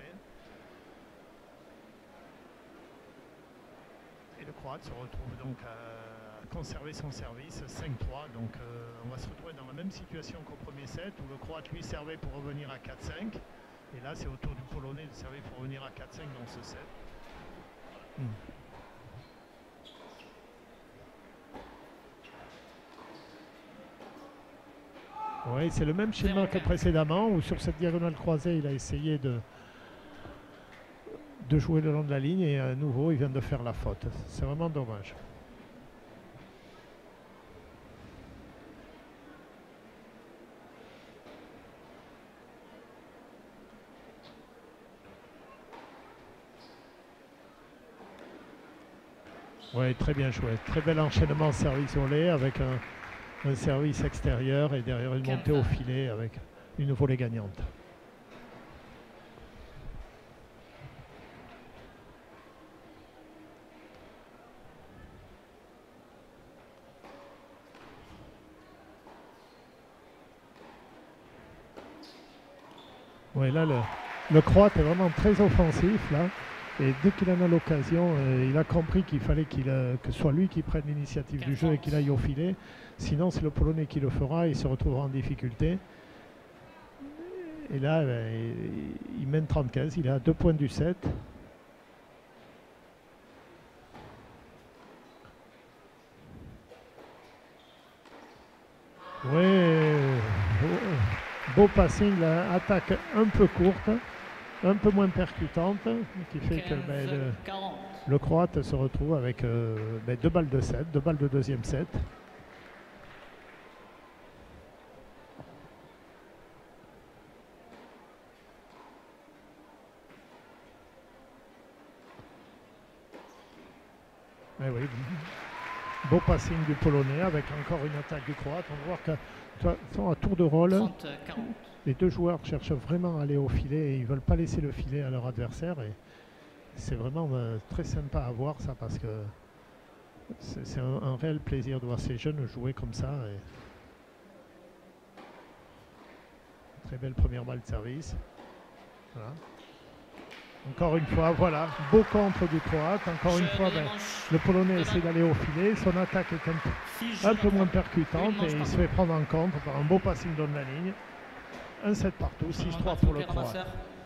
Et le Croate se retrouve donc à conserver son service cinq trois. Donc euh, on va se retrouver dans la même situation qu'au premier set où le Croate lui servait pour revenir à quatre cinq. Et là c'est au tour du Polonais de servir pour revenir à quatre cinq dans ce set. Hmm. Oui, c'est le même schéma que précédemment où sur cette diagonale croisée, il a essayé de, de jouer le long de la ligne et à nouveau, il vient de faire la faute. C'est vraiment dommage. Oui, très bien joué. Très bel enchaînement service au lait avec un... un service extérieur et derrière une montée au filet avec une volée gagnante. Oui, là, le, le Croate est vraiment très offensif, là. Et dès qu'il en a l'occasion, euh, il a compris qu'il fallait qu'il, euh, que ce soit lui qui prenne l'initiative du jeu et qu'il aille au filet. Sinon, c'est le Polonais qui le fera, il se retrouvera en difficulté. Et là, ben, il, il mène trente quinze, il est à deux points du set. Oui, beau, beau passing, là, attaque un peu courte. Un peu moins percutante, qui fait que ben, le, le Croate se retrouve avec euh, ben, deux balles de set, deux balles de deuxième set. Eh oui, Beau passing du Polonais avec encore une attaque du Croate. On va voir que à tour de rôle, trente quarante. les deux joueurs cherchent vraiment à aller au filet et ils ne veulent pas laisser le filet à leur adversaire. Et c'est vraiment euh, très sympa à voir ça parce que c'est un, un réel plaisir de voir ces jeunes jouer comme ça. Et très belle première balle de service. Voilà. Encore une fois, voilà, beau contre du Croate. Encore une fois, ben, le Polonais essaie d'aller au filet. Son attaque est un, un peu moins percutante et il se fait prendre en compte par un beau passing dans la ligne. un sept partout, six trois pour le Croate.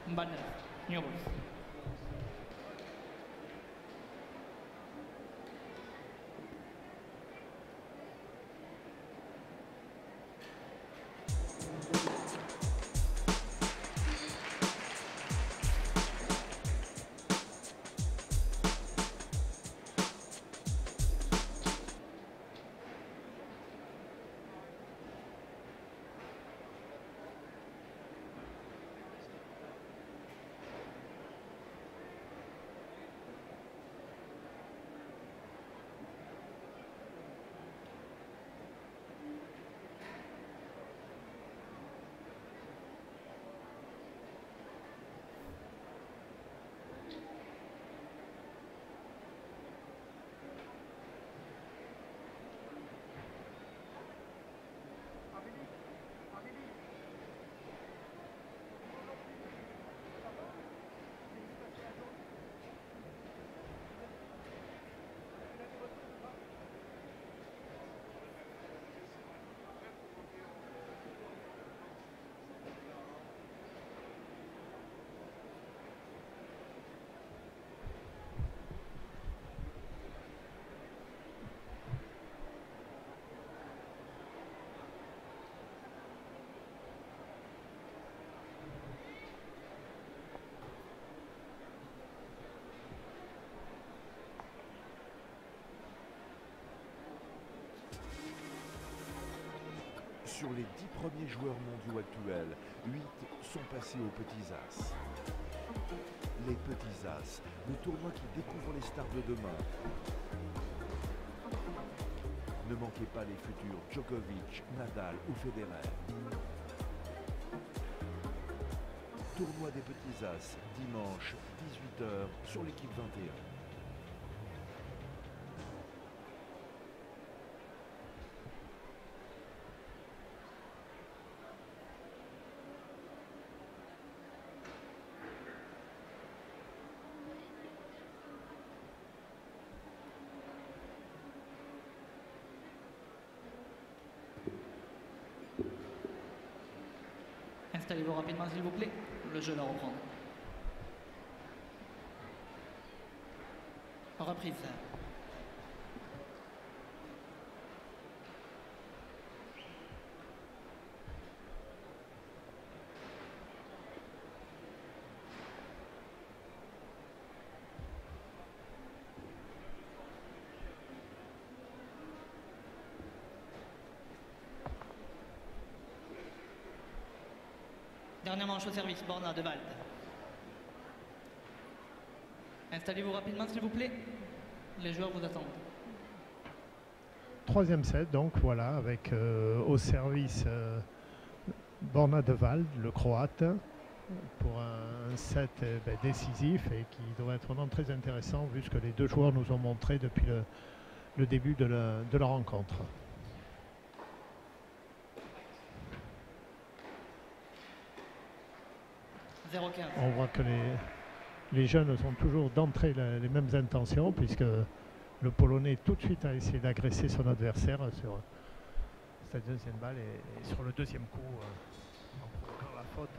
Sur les dix premiers joueurs mondiaux actuels, huit sont passés aux petits as. Les petits as, le tournoi qui découvre les stars de demain. Ne manquez pas les futurs Djokovic, Nadal ou Federer. Tournoi des petits as, dimanche, dix-huit heures, sur l'équipe vingt et un. Installez-vous rapidement s'il vous plaît, le jeu va reprendre. Reprise. Dernière manche au service, Borna de Wald. Installez-vous rapidement s'il vous plaît, les joueurs vous attendent. Troisième set, donc voilà, avec euh, au service euh, Borna de Wald, le Croate, pour un set euh, ben, décisif et qui devrait être vraiment très intéressant vu ce que les deux joueurs nous ont montré depuis le, le début de la, de la rencontre. zéro quinze. On voit que les, les jeunes ont toujours d'entrée la, les mêmes intentions puisque le Polonais tout de suite a essayé d'agresser son adversaire sur cette deuxième balle et, et sur le deuxième coup euh, en provoquant la faute.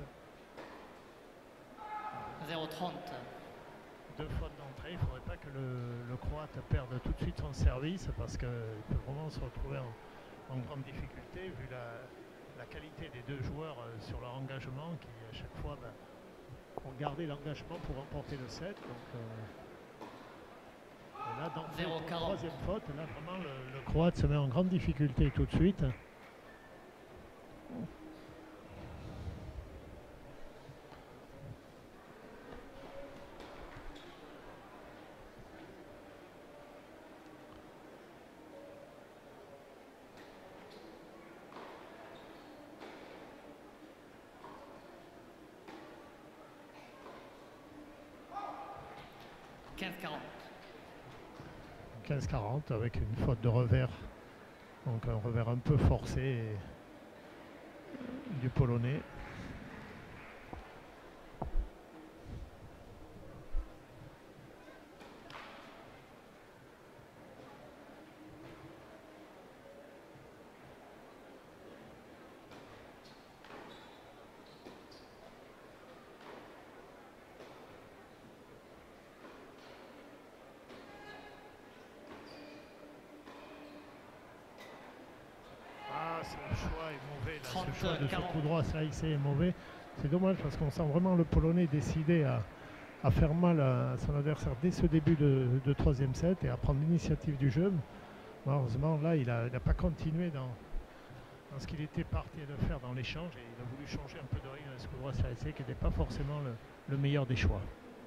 zéro trente. Deux fautes d'entrée, il ne faudrait pas que le, le Croate perde tout de suite son service parce qu'il peut vraiment se retrouver en, en grande difficulté vu la, la qualité des deux joueurs euh, sur leur engagement qui à chaque fois ben, ont gardé l'engagement pour remporter le set. Donc, euh, et là, dans la troisième faute, là vraiment le, le Croate se met en grande difficulté tout de suite. quarante. quinze quarante avec une faute de revers. Donc un revers un peu forcé du Polonais. Ce choix est mauvais, là. trente, Ce choix de quarante. ce coup droit slicé est mauvais. C'est dommage parce qu'on sent vraiment le Polonais décidé à, à faire mal à son adversaire dès ce début de, de troisième set et à prendre l'initiative du jeu. Malheureusement, là, il n'a pas continué dans, dans ce qu'il était parti de faire dans l'échange et il a voulu changer un peu de rythme à ce coup droit slicé qui n'était pas forcément le, le meilleur des choix.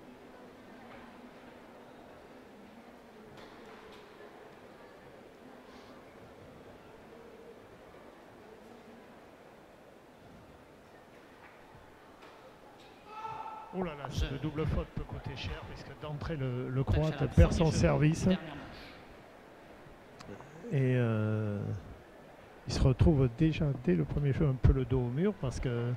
Oh là là, ce double faute peut coûter cher puisque d'entrée le, le Croate perd son service et euh, il se retrouve déjà dès le premier jeu un peu le dos au mur parce que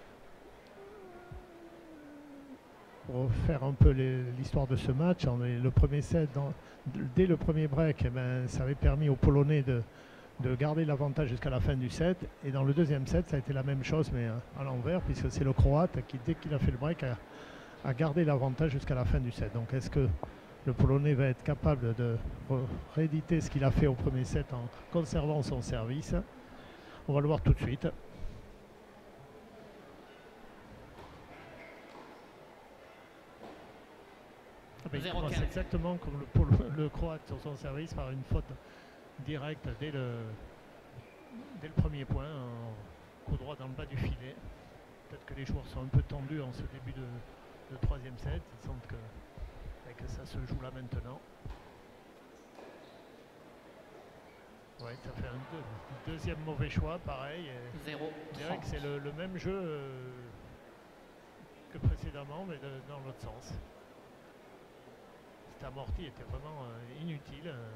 pour faire un peu l'histoire de ce match, on est le premier set, dans, dès le premier break, eh ben, ça avait permis aux Polonais de, de garder l'avantage jusqu'à la fin du set. Et dans le deuxième set, ça a été la même chose, mais à l'envers, puisque c'est le Croate qui, dès qu'il a fait le break, a, a gardé l'avantage jusqu'à la fin du set. Donc est-ce que le Polonais va être capable de rééditer ce qu'il a fait au premier set en conservant son service? On va le voir tout de suite. Ah ben, il commence exactement comme le, Polo, le Croate sur son service par une faute directe dès le, dès le premier point, un coup droit dans le bas du filet. Peut-être que les joueurs sont un peu tendus en ce début de, de troisième set. Ils sentent que, que ça se joue là maintenant. Ouais, ça fait un deux, deuxième mauvais choix, pareil. zéro. Je dirais que c'est le, le même jeu euh, que précédemment, mais de, dans l'autre sens. Cet amorti était vraiment euh, inutile. Euh,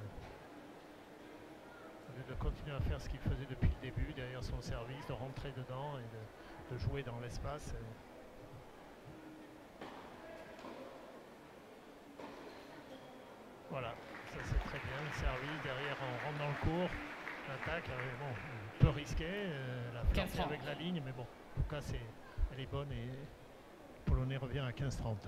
au lieu de continuer à faire ce qu'il faisait depuis le début, derrière son service, de rentrer dedans et de, de jouer dans l'espace. Voilà, ça c'est très bien, le service, derrière on rentre dans le court, l'attaque, euh, bon, un peu risqué, euh, la frappe avec la ligne, mais bon, en tout cas c'est, elle est bonne et le Polonais revient à quinze trente.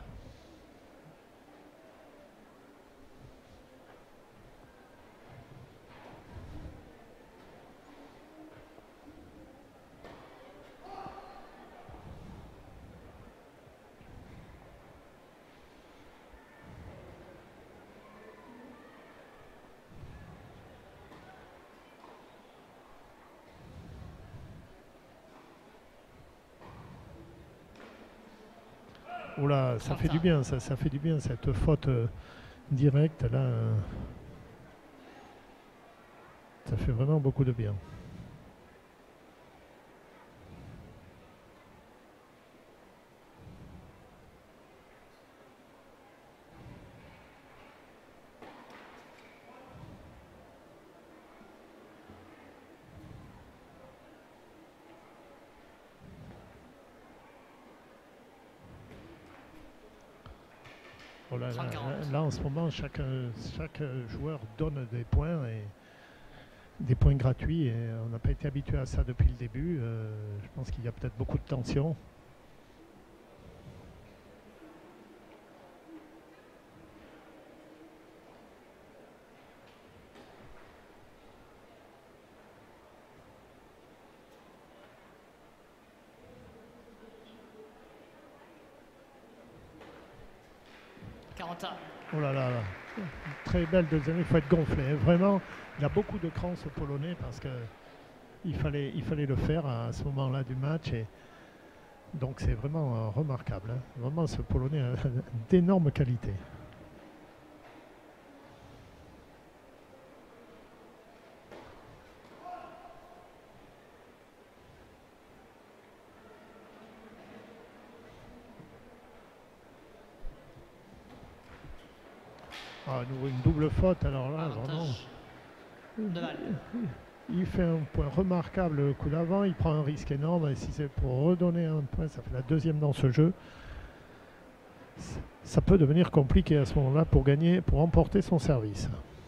Oula, ça fait du bien, ça, ça fait du bien cette faute euh, directe là. Euh, ça fait vraiment beaucoup de bien. Oh là, là, là, là, en ce moment, chaque, chaque joueur donne des points et des points gratuits et on n'a pas été habitué à ça depuis le début. Euh, je pense qu'il y a peut-être beaucoup de tension. Oh là là, là. Très belle deuxième, il faut être gonflé. Hein. Vraiment, il a beaucoup de cran ce Polonais parce qu'il fallait, il fallait le faire à ce moment-là du match. Et donc c'est vraiment euh, remarquable. Hein. Vraiment, ce Polonais a d'énormes qualités. Ah, à nouveau une double faute, alors là, vraiment. Avantage de Val. Il fait un point remarquable le coup d'avant, il prend un risque énorme, et si c'est pour redonner un point, ça fait la deuxième dans ce jeu. Ça peut devenir compliqué à ce moment-là pour gagner, pour remporter son service.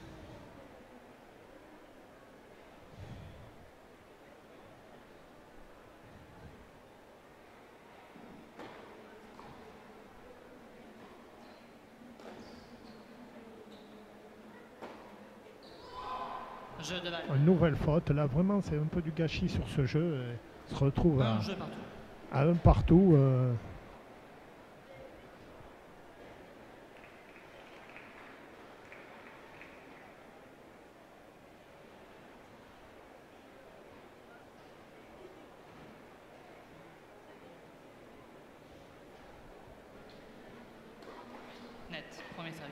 Jeu de Val. Une nouvelle faute, là vraiment c'est un peu du gâchis sur ce jeu. Il se retrouve à, Un jeu partout. à un partout. euh, Net, premier service.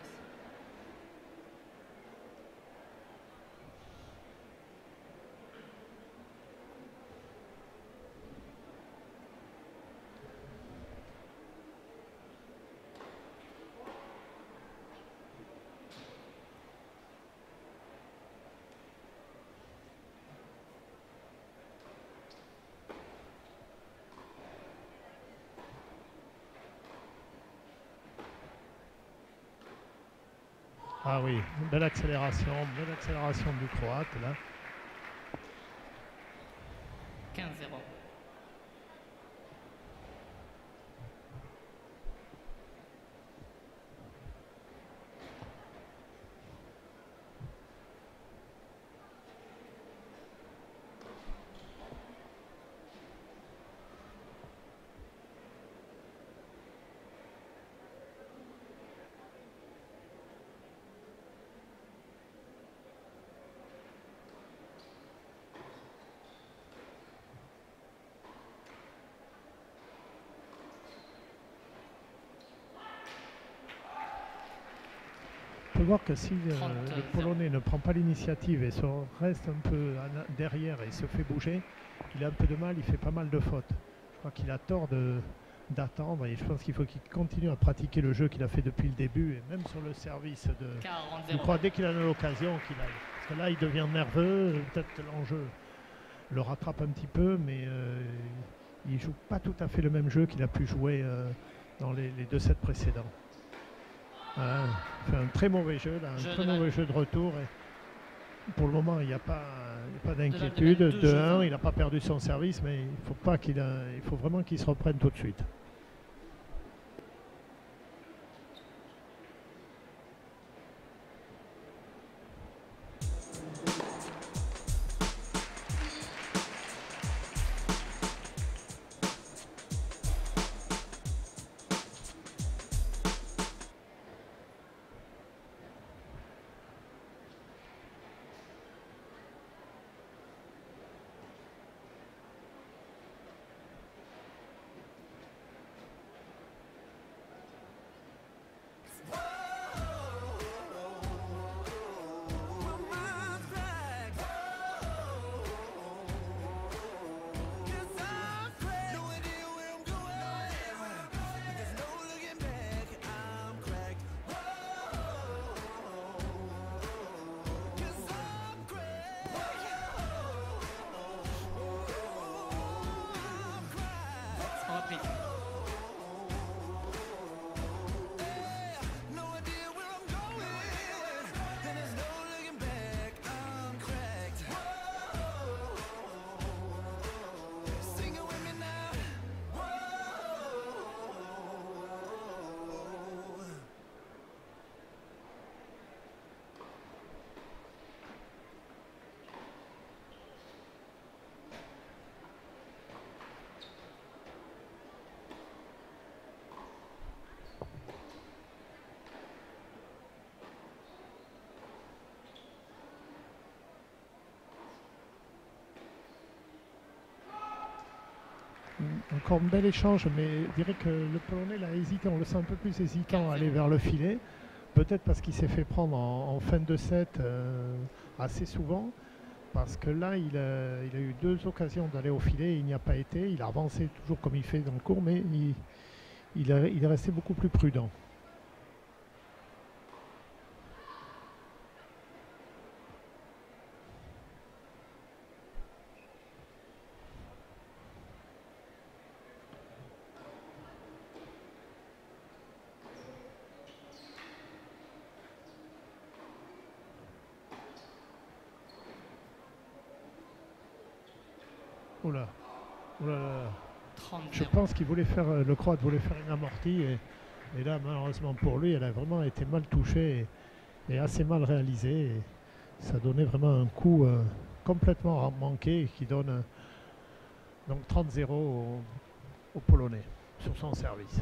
Ah oui, belle accélération, belle accélération du Croate là. quinze zéro. On peut voir que si euh, trente le zéro. Polonais ne prend pas l'initiative et se reste un peu en a- derrière et se fait bouger, il a un peu de mal, il fait pas mal de fautes. Je crois qu'il a tort de- d'attendre et je pense qu'il faut qu'il continue à pratiquer le jeu qu'il a fait depuis le début et même sur le service de... quarante Je zéro. crois dès qu'il a l'occasion qu'il aille. Parce que là il devient nerveux, peut-être que l'enjeu le rattrape un petit peu, mais euh, il joue pas tout à fait le même jeu qu'il a pu jouer euh, dans les, les deux sets précédents. Voilà, il fait un très mauvais jeu, là, un Jeu très de mauvais balle. jeu de retour. Et pour le moment, il n'y a pas, il y a pas balle de d'inquiétude. balle, deux deux jeux, un, hein. il n'a pas perdu son service, mais il faut pas qu'il a- il faut vraiment qu'il se reprenne tout de suite. Reprise. Encore un bel échange, mais je dirais que le Polonais l'a hésité, on le sent un peu plus hésitant à aller vers le filet. Peut-être parce qu'il s'est fait prendre en, en fin de set euh, assez souvent. Parce que là, il a, il a eu deux occasions d'aller au filet et il n'y a pas été. Il a avancé toujours comme il fait dans le cours, mais il, il, a- il est resté beaucoup plus prudent. Oula. Oula. trente Je zéro. pense qu'il voulait faire, le Croate voulait faire une amortie et, et là malheureusement pour lui, elle a vraiment été mal touchée et, et assez mal réalisée. Et ça donnait vraiment un coup euh, complètement manqué qui donne euh, donc trente zéro au, au Polonais sur son service.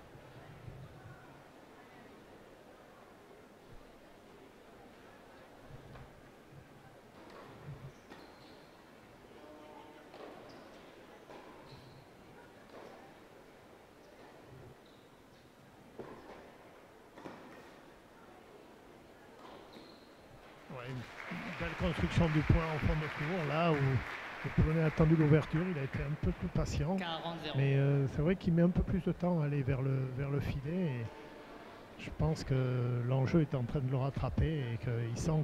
Ouais, une belle construction du point au fond de cours, là où le Polonais a attendu l'ouverture, il a été un peu plus patient. quarante zéro. Mais euh, c'est vrai qu'il met un peu plus de temps à aller vers le, vers le filet. Et je pense que l'enjeu est en train de le rattraper et qu'il sent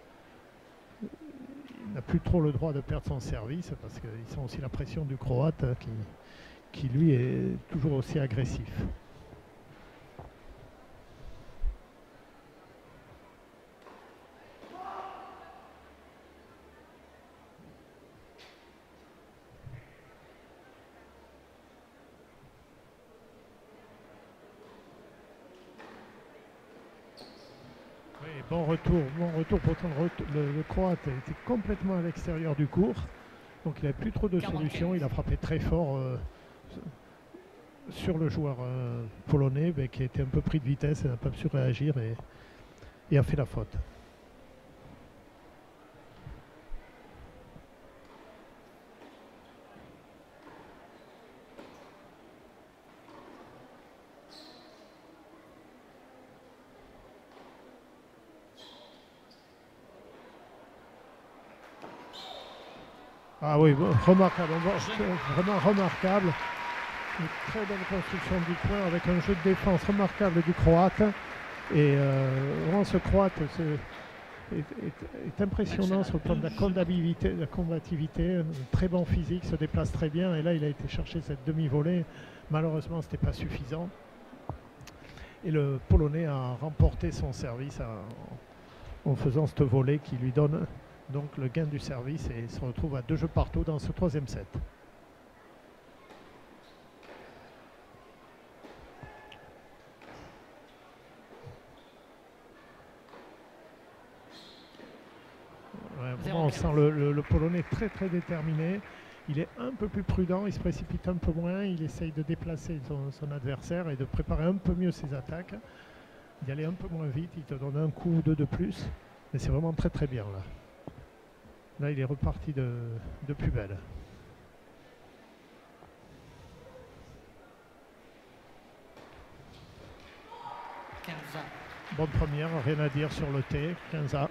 qu'il n'a plus trop le droit de perdre son service parce qu'il sent aussi la pression du Croate qui, qui lui est toujours aussi agressif. Oui, bon retour, bon retour. Pourtant, le, ret- le- le Croate était complètement à l'extérieur du court. Donc il n'avait plus trop de quarante-quinze. solutions. Il a frappé très fort euh, sur le joueur euh, polonais mais qui était un peu pris de vitesse et n'a pas su réagir et, et a fait la faute. Ah oui, bon, remarquable, on voit- Je- vraiment remarquable. Une très belle construction du point avec un jeu de défense remarquable du Croate. Et euh, vraiment ce Croate c'est- est, est- est impressionnant sur le plan de la combativité, de la combativité, un très bon physique, se déplace très bien. Et là, il a été chercher cette demi-volée. Malheureusement, ce n'était pas suffisant. Et le Polonais a remporté son service à- en faisant cette volée qui lui donne donc le gain du service et se retrouve à deux jeux partout dans ce troisième set. Ouais, vraiment, on sent le, le- le Polonais très très déterminé. Il est un peu plus prudent, il se précipite un peu moins, il essaye de déplacer son, son adversaire et de préparer un peu mieux ses attaques, d'y aller un peu moins vite, il te donne un coup ou deux de plus, mais c'est vraiment très très bien là. Là, il est reparti de, de plus belle. quinze ans. Bonne première, rien à dire sur le T, quinze A.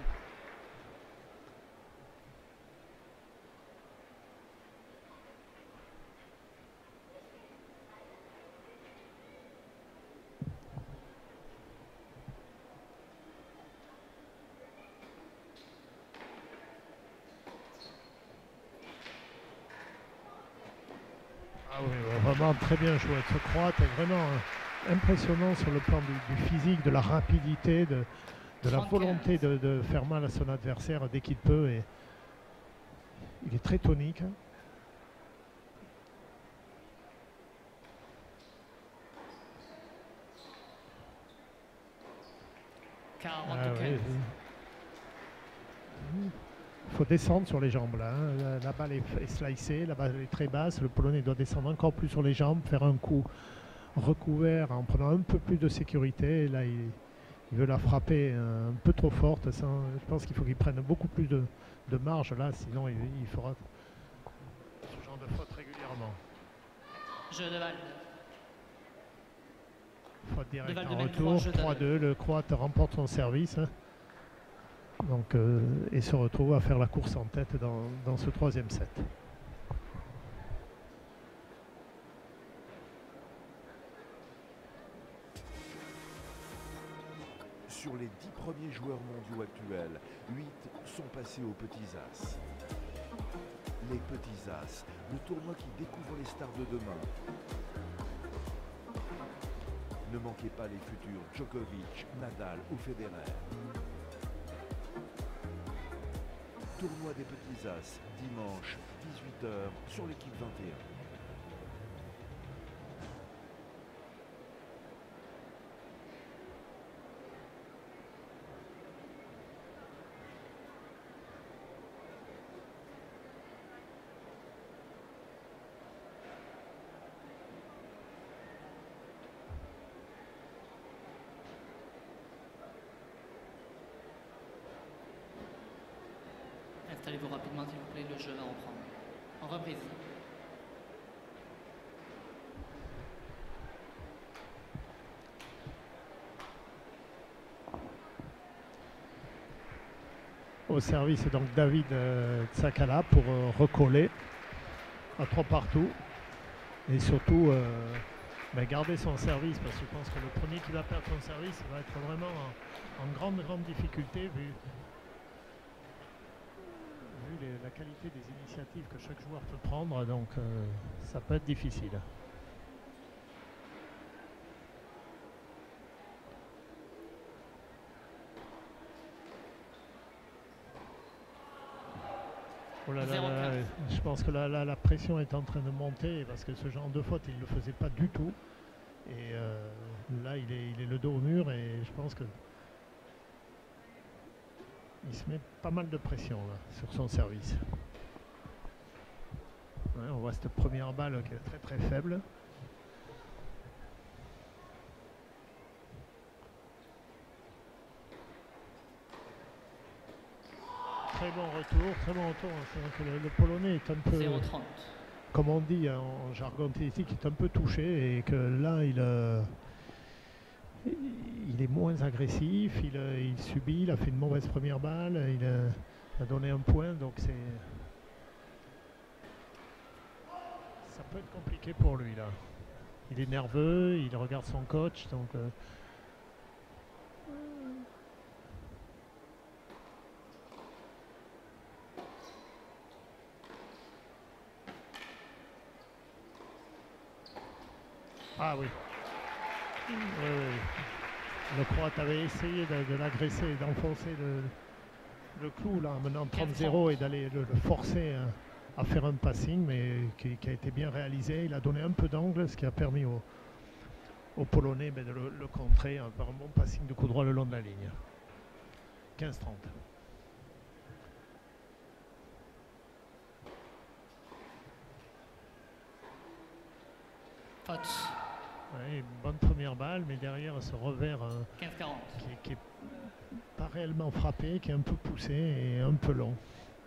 Ah oui, ouais, vraiment très bien joué. Ce Croate est vraiment euh, impressionnant sur le plan du, du physique, de la rapidité, de, de la trente-quinze. volonté de, de faire mal à son adversaire dès qu'il peut. Et il est très tonique. hein. Ah quarante-quinze. ouais, il faut descendre sur les jambes là. hein. La, la balle est, est slicée, la balle est très basse. Le Polonais doit descendre encore plus sur les jambes, faire un coup recouvert en prenant un peu plus de sécurité. Et là, il, il veut la frapper un, peu trop forte. sans- je pense qu'il faut qu'il prenne beaucoup plus de, de marge là, sinon il, il fera ce genre de faute régulièrement. Jeu de balle. Faute directe Deval en de Mel, retour, trois jeux trois deux. Le Croate remporte son service. hein. Donc, euh, et se retrouve à faire la course en tête dans, dans ce troisième set. Sur les dix premiers joueurs mondiaux actuels, huit sont passés aux petits as. Les petits as, le tournoi qui découvre les stars de demain. Ne manquez pas les futurs Djokovic, Nadal ou Federer. Tournoi des petits as, dimanche, dix-huit heures, sur l'équipe vingt et un. Installez-vous rapidement, s'il vous plaît, le jeu va reprendre. En reprise. Au service, donc David euh, Tsakala pour euh, recoller à trois partout. Et surtout, euh, ben, garder son service, parce que je pense que le premier qui va perdre son service va être vraiment en, en grande, grande difficulté vu, vu les, la qualité des initiatives que chaque joueur peut prendre. Donc, euh, ça peut être difficile. Oh là là là, je pense que là, là, la pression est en train de monter parce que ce genre de faute, il ne le faisait pas du tout. Et euh, là, il est, il est le dos au mur et je pense que il se met pas mal de pression là, sur son service. Ouais, on voit cette première balle qui est très très faible. Très bon retour, très bon retour. C'est que le, le Polonais est un peu, zéro trente. comme on dit en jargon tennistique, est un peu touché et que là, il, euh, il est moins agressif, il, euh, il subit, il a fait une mauvaise première balle, il a, a donné un point, donc c'est ça peut être compliqué pour lui là. Il est nerveux, il regarde son coach, donc. Euh, Ah oui. Oui, oui. Le Croate avait essayé de, de l'agresser, d'enfoncer le, le clou là, en menant trente zéro et d'aller le, le forcer à, à faire un passing, mais qui, qui a été bien réalisé. Il a donné un peu d'angle, ce qui a permis aux au Polonais ben, de le, le contrer hein, par un bon passing de coup droit le long de la ligne. quinze trente. Faute. Ouais, une bonne première balle, mais derrière ce revers euh, quinze quarante. qui n'est pas réellement frappé, qui est un peu poussé et un peu long.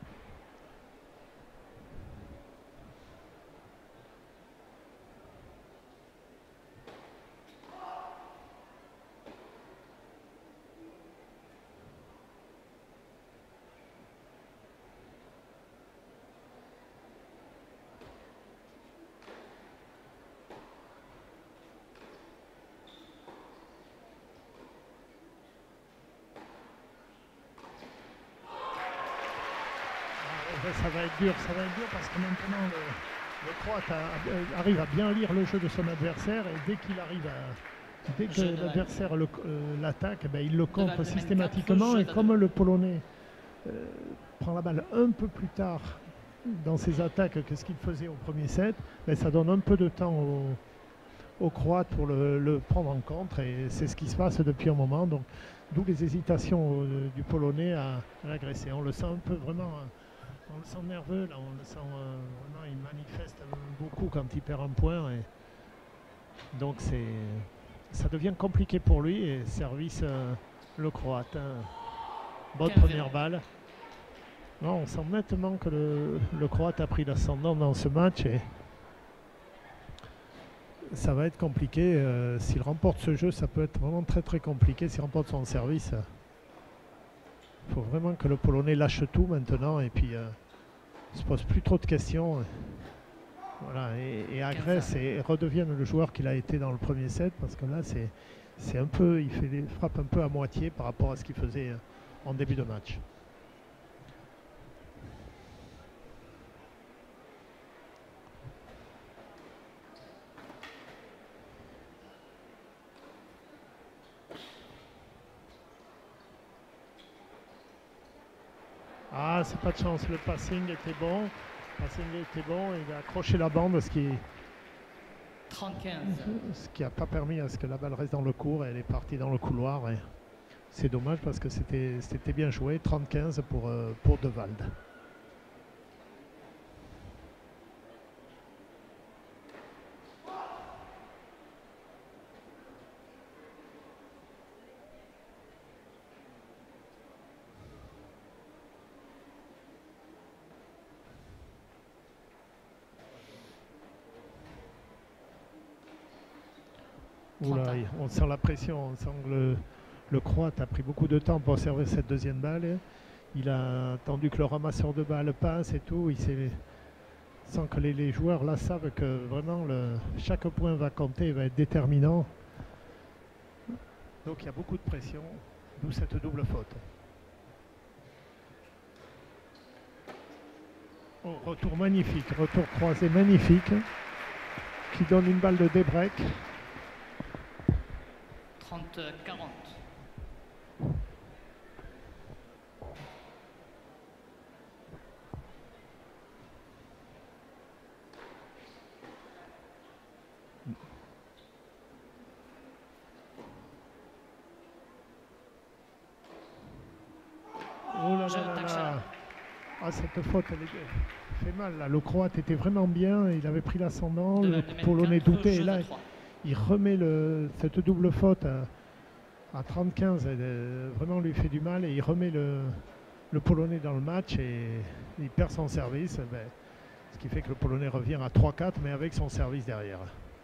Ça va être dur, ça va être dur parce que maintenant le, le Croate a, arrive à bien lire le jeu de son adversaire et dès qu'il arrive à, dès que l'adversaire euh, l'attaque, ben, il le contre systématiquement et comme le Polonais euh, prend la balle un peu plus tard dans ses attaques que ce qu'il faisait au premier set, ben, ça donne un peu de temps au, au Croate pour le, le prendre en contre et c'est ce qui se passe depuis un moment. Donc d'où les hésitations euh, du Polonais à, à l'agresser. On le sent un peu vraiment. On le sent nerveux, là, on le sent euh, vraiment, il manifeste beaucoup quand il perd un point. Et donc c'est, ça devient compliqué pour lui et service euh, le Croate. Hein. Bonne première balle. Non, on sent nettement que le, le Croate a pris l'ascendant dans ce match et ça va être compliqué. Euh, s'il remporte ce jeu, ça peut être vraiment très très compliqué. S'il remporte son service. Il faut vraiment que le Polonais lâche tout maintenant et puis euh, ne se pose plus trop de questions. Voilà, et, et agresse et, et redevienne le joueur qu'il a été dans le premier set parce que là c'est c'est un peu, il fait des frappes un peu à moitié par rapport à ce qu'il faisait en début de match. Ah, c'est pas de chance, le passing était bon. Le passing était bon, il a accroché la bande, ce qui trente-quinze. ce qui n'a pas permis à ce que la balle reste dans le court. Elle est partie dans le couloir. Et c'est dommage parce que c'était c'était bien joué. trente quinze pour, euh, pour De Walde. Oula, on sent la pression, on sent que le, le Croate a pris beaucoup de temps pour servir cette deuxième balle. Il a attendu que le ramasseur de balles passe et tout. Il sait, sent que les, les joueurs là savent que vraiment le, chaque point va compter, va être déterminant. Donc il y a beaucoup de pression, d'où cette double faute. Oh, retour magnifique, retour croisé magnifique, qui donne une balle de débreak. trente quarante. Oh là là là là. Ah, cette faute, elle, est, elle fait mal là. Le Croate était vraiment bien, il avait pris l'ascendant, le Polonais doutait et là il remet le, cette double faute à, à trente quinze, elle, euh, vraiment lui fait du mal et il remet le, le Polonais dans le match et il perd son service, ben, ce qui fait que le Polonais revient à trois quatre mais avec son service derrière.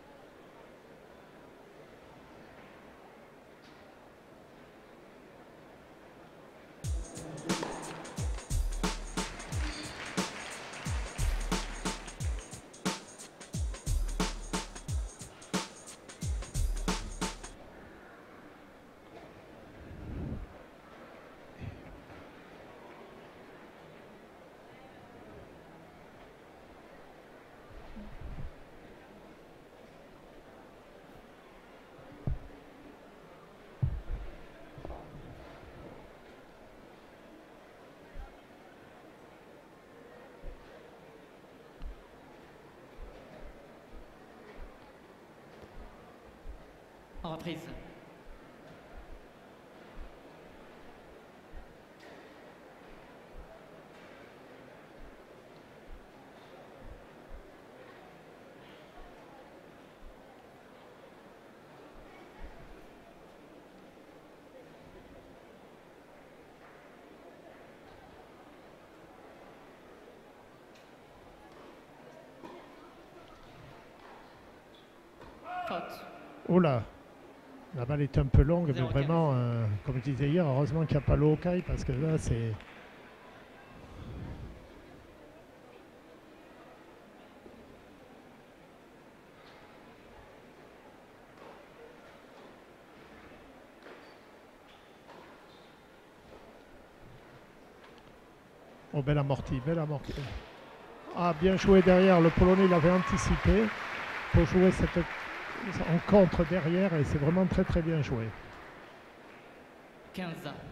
En reprise. Faute. Oh là, la balle est un peu longue, mais vraiment, euh, comme je disais hier, heureusement qu'il n'y a pas le Hawkeye parce que là, c'est... Oh, belle amortie, belle amortie. Ah, bien joué derrière, le Polonais l'avait anticipé pour jouer cette... en contre derrière et c'est vraiment très très bien joué. quinze.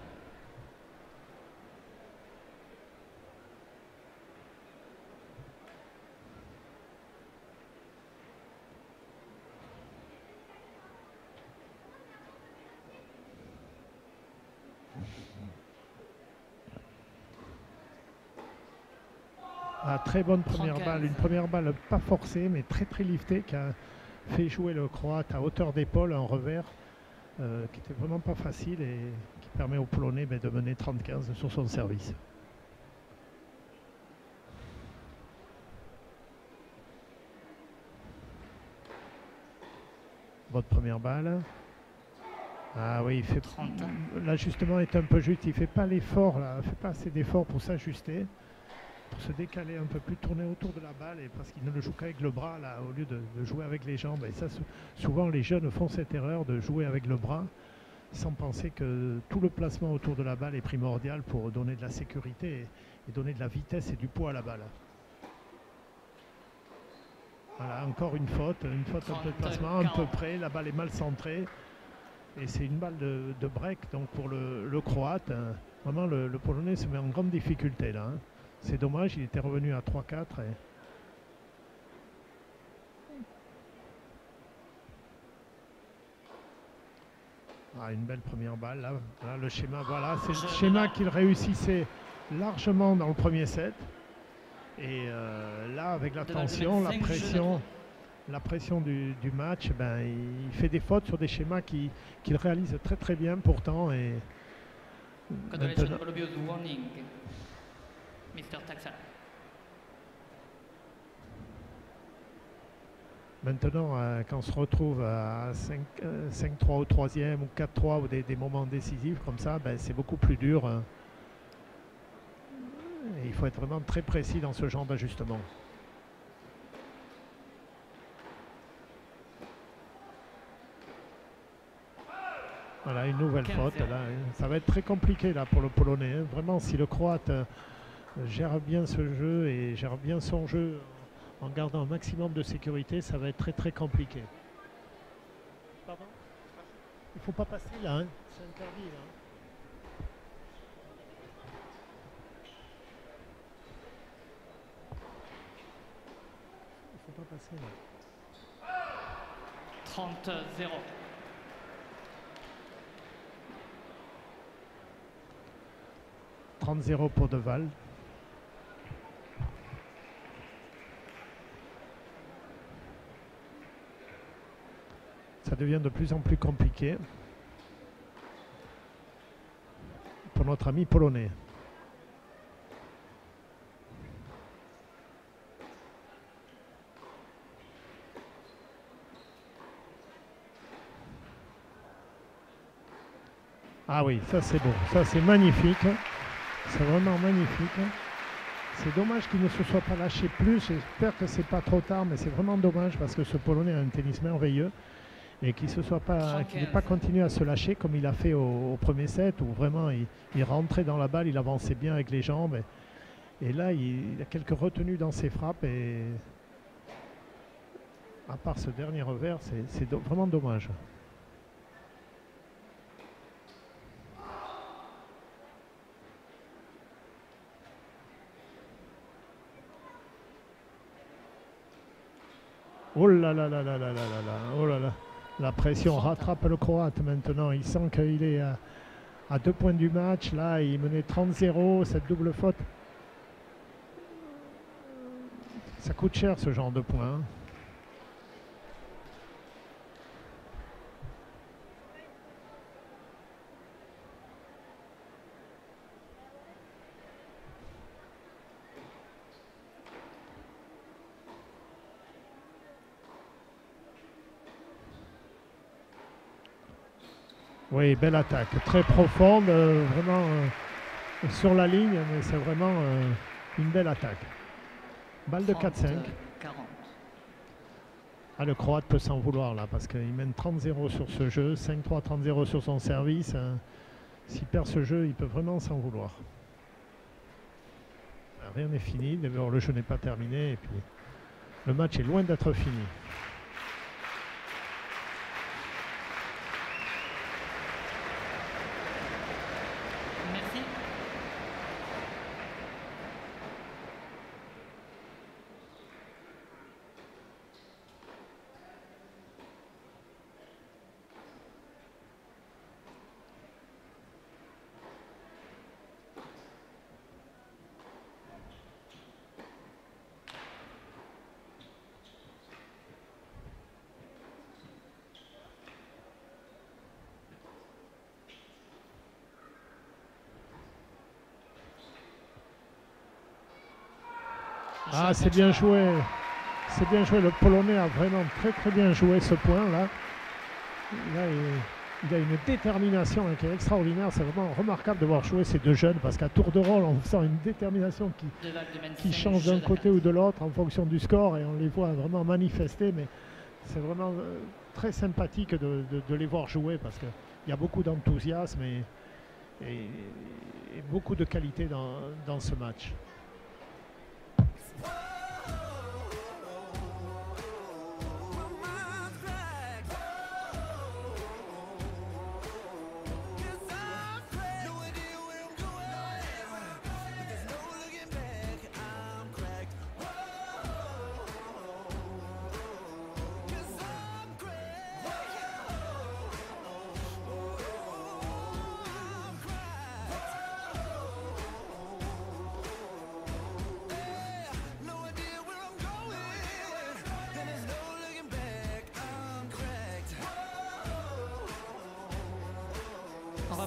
Ah, très bonne première balle, une première balle pas forcée mais très très liftée qui a fait jouer le Croate à hauteur d'épaule en revers euh, qui était vraiment pas facile et qui permet au Polonais ben, de mener trente quinze sur son service. Votre première balle. Ah oui, il fait l'ajustement est un peu juste, il fait pas l'effort là, il fait pas assez d'effort pour s'ajuster, pour se décaler un peu plus, tourner autour de la balle et parce qu'il ne le joue qu'avec le bras là au lieu de, de jouer avec les jambes. Et ça, souvent les jeunes font cette erreur de jouer avec le bras sans penser que tout le placement autour de la balle est primordial pour donner de la sécurité et, et donner de la vitesse et du poids à la balle. Voilà, encore une faute, une faute un peu de placement, un peu près, la balle est mal centrée et c'est une balle de, de break donc pour le, le Croate. Vraiment, le, le Polonais se met en grande difficulté là. Hein. C'est dommage, il était revenu à trois quatre. Et... Ah, une belle première balle là. Là le schéma, voilà, c'est le schéma qu'il réussissait largement dans le premier set. Et euh, là, avec la tension, la pression, la pression du, du match, ben, il fait des fautes sur des schémas qu'il qu'il réalise très très bien pourtant. Et Congratulations for abuse warning, mister Taxa. Maintenant, euh, quand on se retrouve à cinq trois au troisième ou quatre trois ou des, des moments décisifs comme ça, ben, c'est beaucoup plus dur. Hein. Et il faut être vraiment très précis dans ce genre d'ajustement. Voilà, une nouvelle faute. Là, ça va être très compliqué là, pour le Polonais. Hein. Vraiment, si le Croate euh, gère bien ce jeu et gère bien son jeu en gardant un maximum de sécurité, ça va être très très compliqué. Pardon ? Il ne faut pas passer là, hein. C'est interdit là. Il ne faut pas passer là. trente zéro. trente zéro pour Deval. Ça devient de plus en plus compliqué pour notre ami polonais. Ah oui, ça c'est beau, ça c'est magnifique, c'est vraiment magnifique. C'est dommage qu'il ne se soit pas lâché plus, j'espère que c'est pas trop tard, mais c'est vraiment dommage parce que ce Polonais a un tennis merveilleux. Et qu'il ne soit pas, qu'il n'ait pas continué à se lâcher comme il a fait au, au premier set, où vraiment il, il rentrait dans la balle, il avançait bien avec les jambes. Et, et là, il, il a quelques retenues dans ses frappes. Et à part ce dernier revers, c'est do, vraiment dommage. Oh là là là là là là là là, oh là là. La pression rattrape le Croate maintenant. Il sent qu'il est à, à deux points du match. Là, il menait trente zéro. Cette double faute, ça coûte cher ce genre de points. Oui, belle attaque, très profonde, euh, vraiment euh, sur la ligne, mais c'est vraiment euh, une belle attaque. Balle de quatre cinq. Ah, le Croate peut s'en vouloir là, parce qu'il mène trente zéro sur ce jeu, cinq trois, trente zéro sur son service. Hein. S'il perd ce jeu, il peut vraiment s'en vouloir. Rien n'est fini, d'abord le jeu n'est pas terminé, et puis le match est loin d'être fini. Ah, c'est bien joué. C'est bien joué. Le Polonais a vraiment très très bien joué ce point là. Là il, il a une détermination hein, qui est extraordinaire. C'est vraiment remarquable de voir jouer ces deux jeunes parce qu'à tour de rôle, on sent une détermination qui, qui change d'un côté ou de l'autre en fonction du score et on les voit vraiment manifester. Mais c'est vraiment euh, très sympathique de, de, de les voir jouer parce qu'il y a beaucoup d'enthousiasme et, et, et beaucoup de qualité dans, dans ce match.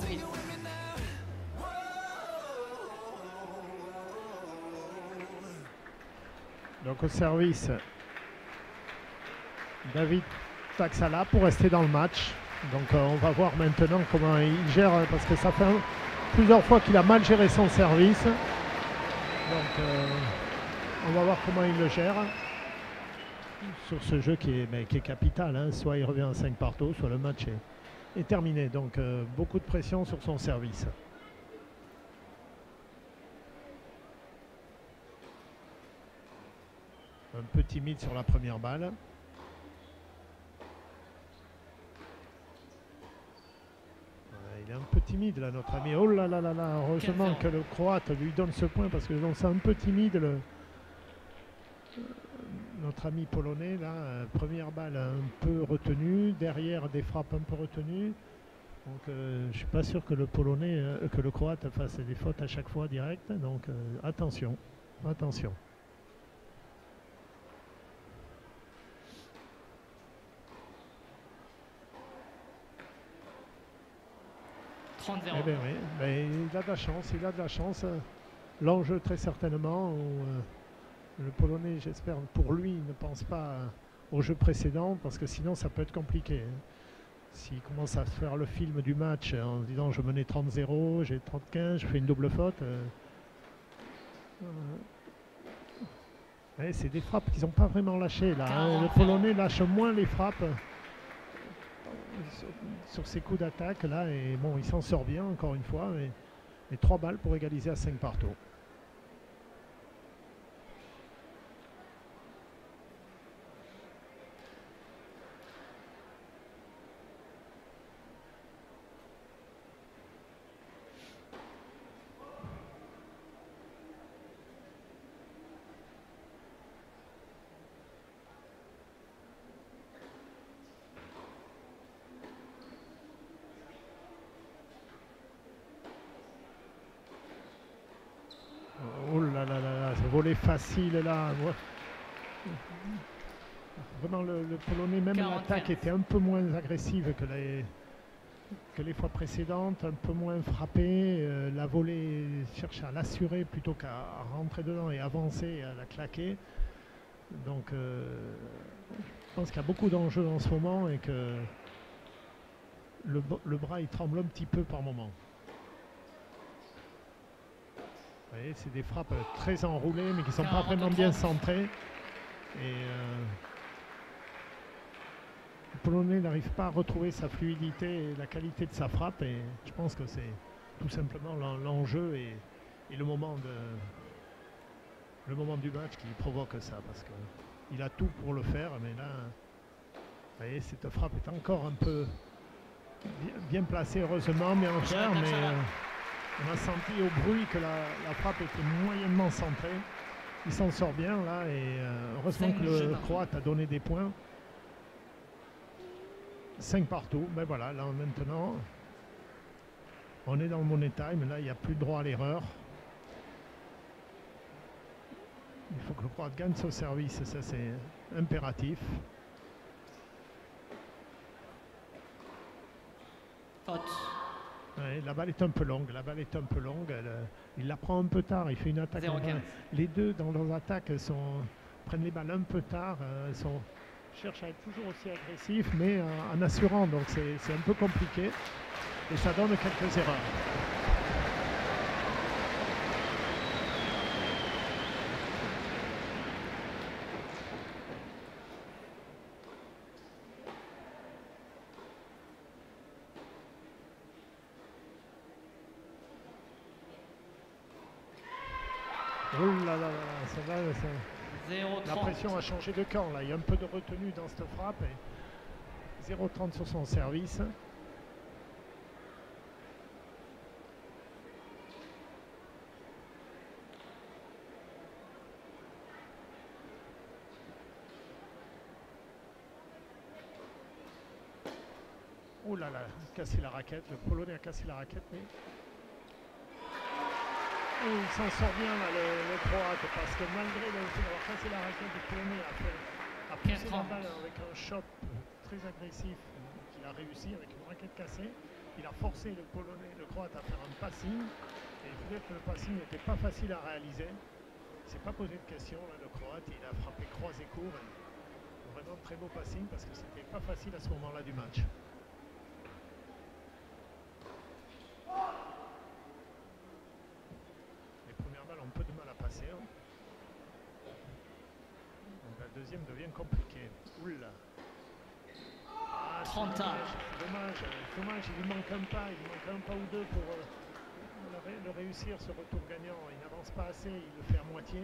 Donc au service, David Taxala pour rester dans le match. Donc euh, on va voir maintenant comment il gère, parce que ça fait un, plusieurs fois qu'il a mal géré son service. Donc euh, on va voir comment il le gère sur ce jeu qui est, mais, qui est capital. Hein. Soit il revient à cinq partout, soit le match est, est terminé. Donc euh, beaucoup de pression sur son service. Un peu timide sur la première balle. Il est un peu timide là, notre ami. Oh là là là là, heureusement que le Croate lui donne ce point, parce que je c'est un peu timide le, notre ami polonais là. Première balle un peu retenue, derrière des frappes un peu retenues. Donc euh, je suis pas sûr que le polonais, euh, que le Croate fasse des fautes à chaque fois direct. Donc euh, attention, attention. trente-zéro. Eh bien oui, mais il a de la chance, il a de la chance. L'enjeu très certainement, où, euh, le Polonais, j'espère, pour lui, ne pense pas au jeu précédent, parce que sinon ça peut être compliqué. Hein. S'il commence à se faire le film du match en se disant je menais trente zéro, j'ai trente quinze, je fais une double faute. Euh, euh, ouais, c'est des frappes qu'ils n'ont pas vraiment lâchées là. Hein. Le Polonais lâche moins les frappes sur, sur ses coups d'attaque là, et bon, il s'en sort bien encore une fois, mais, mais trois balles pour égaliser à cinq partout. Oh là là là là, ce volet facile là. Vraiment le, le Polonais, même l'attaque était un peu moins agressive que les, que les fois précédentes, un peu moins frappée. Euh, la volée cherche à l'assurer plutôt qu'à rentrer dedans et avancer et à la claquer. Donc euh, je pense qu'il y a beaucoup d'enjeux en ce moment et que le, le bras il tremble un petit peu par moment. Vous voyez, c'est des frappes très enroulées mais qui ne sont pas vraiment bien centrées. Et euh, le Polonais n'arrive pas à retrouver sa fluidité et la qualité de sa frappe. Et je pense que c'est tout simplement l'enjeu et, et le moment de le moment du match qui provoque ça. Parce qu'il a tout pour le faire. Mais là, vous voyez, cette frappe est encore un peu bien, bien placée, heureusement, bien en chair. Mais euh, on a senti au bruit que la, la frappe était moyennement centrée. Il s'en sort bien là et euh, heureusement que le Croate a donné des points. cinq partout, ben voilà, là maintenant on est dans le money time, là il n'y a plus de droit à l'erreur. Il faut que le Croate gagne son service, ça c'est impératif. Faute. Ouais, la balle est un peu longue, la balle est un peu longue, elle, il la prend un peu tard, il fait une attaque. Les deux dans leurs attaques sont, prennent les balles un peu tard, euh, sont, cherchent à être toujours aussi agressifs, mais euh, en assurant, donc c'est un peu compliqué et ça donne quelques erreurs. Oh là là là, ça va, ça... la pression a changé de camp là, il y a un peu de retenue dans cette frappe. zéro trente sur son service. Oh là là, cassé la raquette, le Polonais a cassé la raquette, mais oh, il s'en sort bien là, le, le Croate, parce que malgré le fait d'avoir cassé la raquette, le Polonais a, fait, a poussé la balle avec un shot très agressif qu'il a réussi avec une raquette cassée. il a forcé le Polonais, le Croate à faire un passing. Et je veux dire que le passing n'était pas facile à réaliser. Il ne s'est pas posé de questions, là, le Croate. Il a frappé croisé court. Et vraiment très beau passing parce que c'était pas facile à ce moment-là du match. Les premières balles ont peu de mal à passer. Hein. Donc la deuxième devient compliquée. Oula. Ah, trente dommage, dommage, dommage, il lui manque un pas, il lui manque un pas ou deux pour euh, le, ré le réussir ce retour gagnant. Il n'avance pas assez, il le fait à moitié.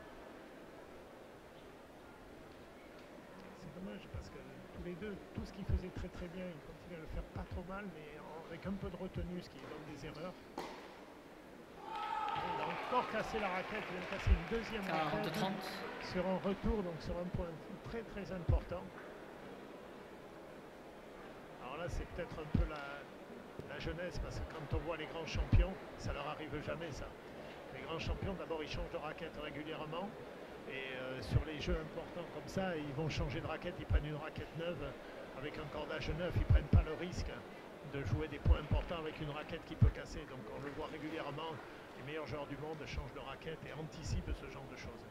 C'est dommage parce que tous les deux, tout ce qu'il faisait très très bien, il continue à le faire pas trop mal, mais en, avec un peu de retenue, ce qui donne des erreurs. Il a encore cassé la raquette, il vient de casser une deuxième raquette sur un retour, donc sur un point très très important. Alors là, c'est peut-être un peu la, la jeunesse, parce que quand on voit les grands champions, ça leur arrive jamais ça. Les grands champions, d'abord, ils changent de raquette régulièrement, et euh, sur les jeux importants comme ça, ils vont changer de raquette, ils prennent une raquette neuve, avec un cordage neuf, ils prennent pas le risque de jouer des points importants avec une raquette qui peut casser. Donc on le voit régulièrement, les meilleurs joueurs du monde changent de raquette et anticipent ce genre de choses.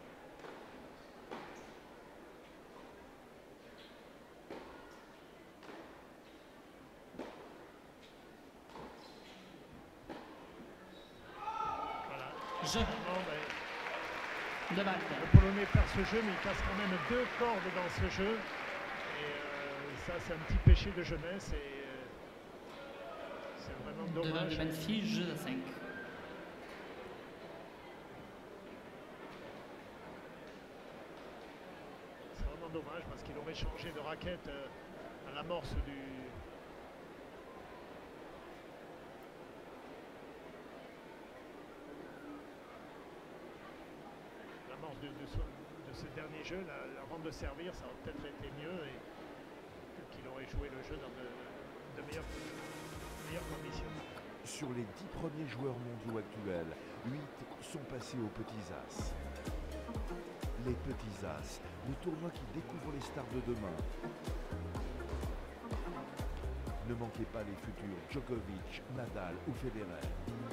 Jeu. Non, ben, de balle. le Polonais perd ce jeu, mais il casse quand même deux cordes dans ce jeu. Et euh, ça, c'est un petit péché de jeunesse. Et euh, c'est vraiment dommage. De vingt-six, jeu à cinq. C'est vraiment dommage parce qu'il aurait changé de raquette euh, à l'amorce du. De, de, ce, de ce dernier jeu, là, avant de servir, ça aurait peut-être été mieux et qu'il aurait joué le jeu dans de, de meilleures, meilleures conditions. Sur les dix premiers joueurs mondiaux actuels, huit sont passés aux petits as. Les petits as, le tournoi qui découvre les stars de demain. Ne manquez pas les futurs Djokovic, Nadal ou Federer.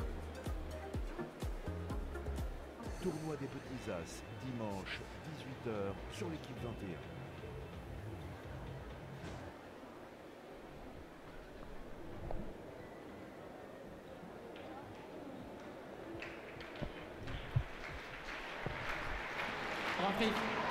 Tournoi des petits as, dimanche, dix-huit heures, sur l'équipe vingt et un. Rentrée.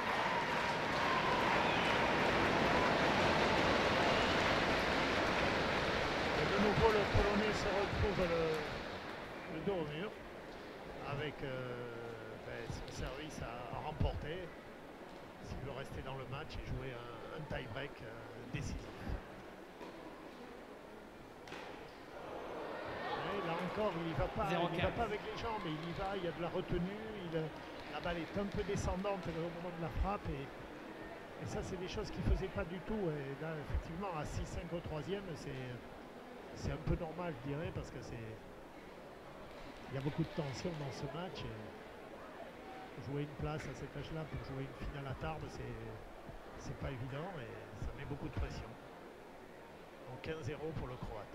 De nouveau, le Polonais se retrouve le, le dos au mur avec euh, ben, son service à, à remporter s'il veut rester dans le match et jouer un, un tie-break euh, décisif. Et là encore, il n'y va, pas, il va pas avec les jambes, il y va, il y a de la retenue, il, la balle est un peu descendante au moment de la frappe et, et ça c'est des choses qu'il ne faisait pas du tout. Et là effectivement à six cinq au troisième, c'est un peu normal je dirais parce que c'est. Il y a beaucoup de tension dans ce match et jouer une place à cet âge-là pour jouer une finale à Tarbes, c'est pas évident et ça met beaucoup de pression. Donc quinze zéro pour le Croate.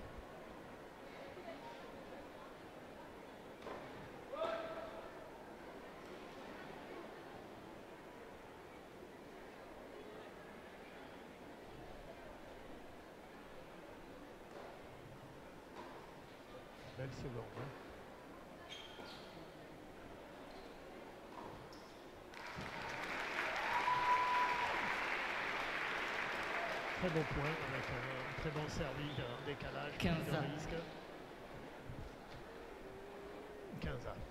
Belle seconde. Hein. Très bon point avec un très bon service, un décalage, quinze de risque. quinze A.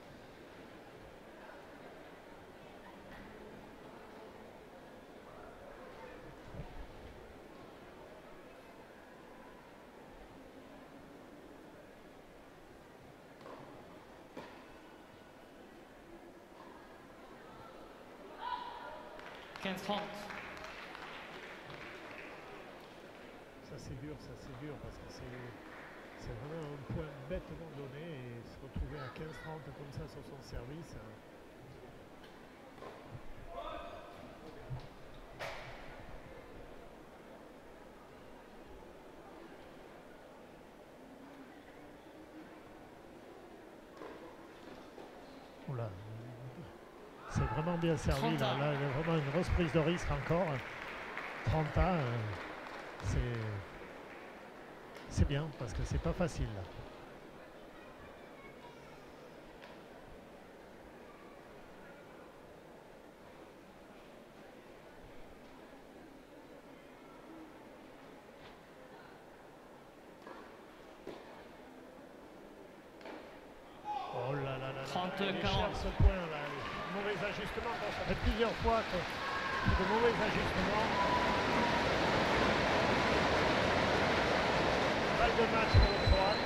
quinze trente. Ça c'est dur, ça c'est dur parce que c'est vraiment un point bêtement donné et se retrouver à quinze trente comme ça sur son service. vraiment bien servi. Là. trente. Là, il y a vraiment une grosse prise de risque encore. trente ans, euh, c'est c'est bien parce que c'est pas facile. Là. Oh là là là là. trente, Il est cher, quarante. ce point là. Mauvais ajustement. Bon, ça fait plusieurs fois que c'est de mauvais ajustements. Balle de match pour le Croate.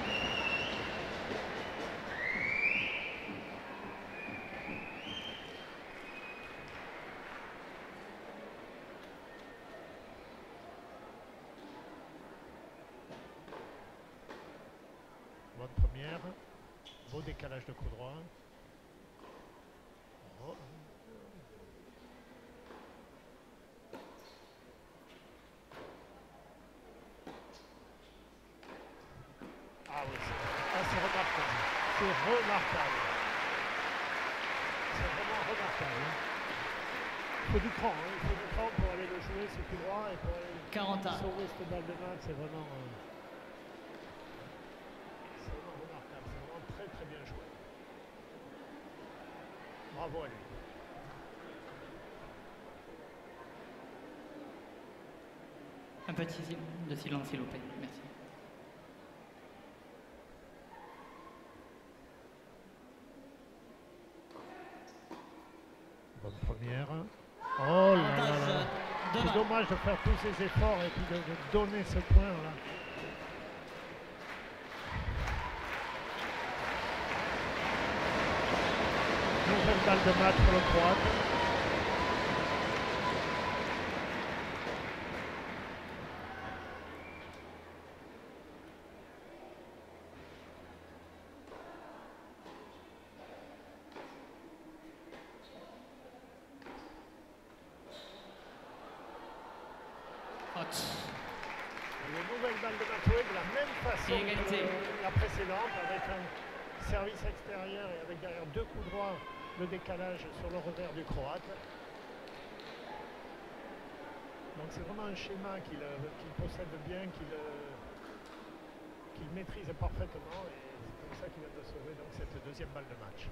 Bonne première. Beau décalage de coup droit. Oh. Ah oui, c'est ah, c'est remarquable. C'est remarquable. C'est vraiment remarquable. Hein. Il faut du cran, hein. Il faut du cran pour aller le jouer ce coup droit et pour aller quarante. sauver cette balle de match. C'est vraiment, euh, c'est vraiment remarquable. C'est vraiment très très bien joué. Bravo à lui. Un petit sil- de silence, s'il vous plaît. Merci. Bonne première. Oh là là là. Avantage de C'est vingt. dommage de faire tous ces efforts et puis de, de donner ce point là. Nouvelle balle de match pour le Croate. Faute. Une nouvelle balle de match jouée de la même façon Égalité. que la précédente, avec un service extérieur et avec derrière deux coups droits, le décalage sur le revers du Croate. Donc c'est vraiment un schéma qu'il euh, qu'il possède bien, qu'il euh, qu'il maîtrise parfaitement et c'est comme ça qu'il vient de sauver donc, cette deuxième balle de match.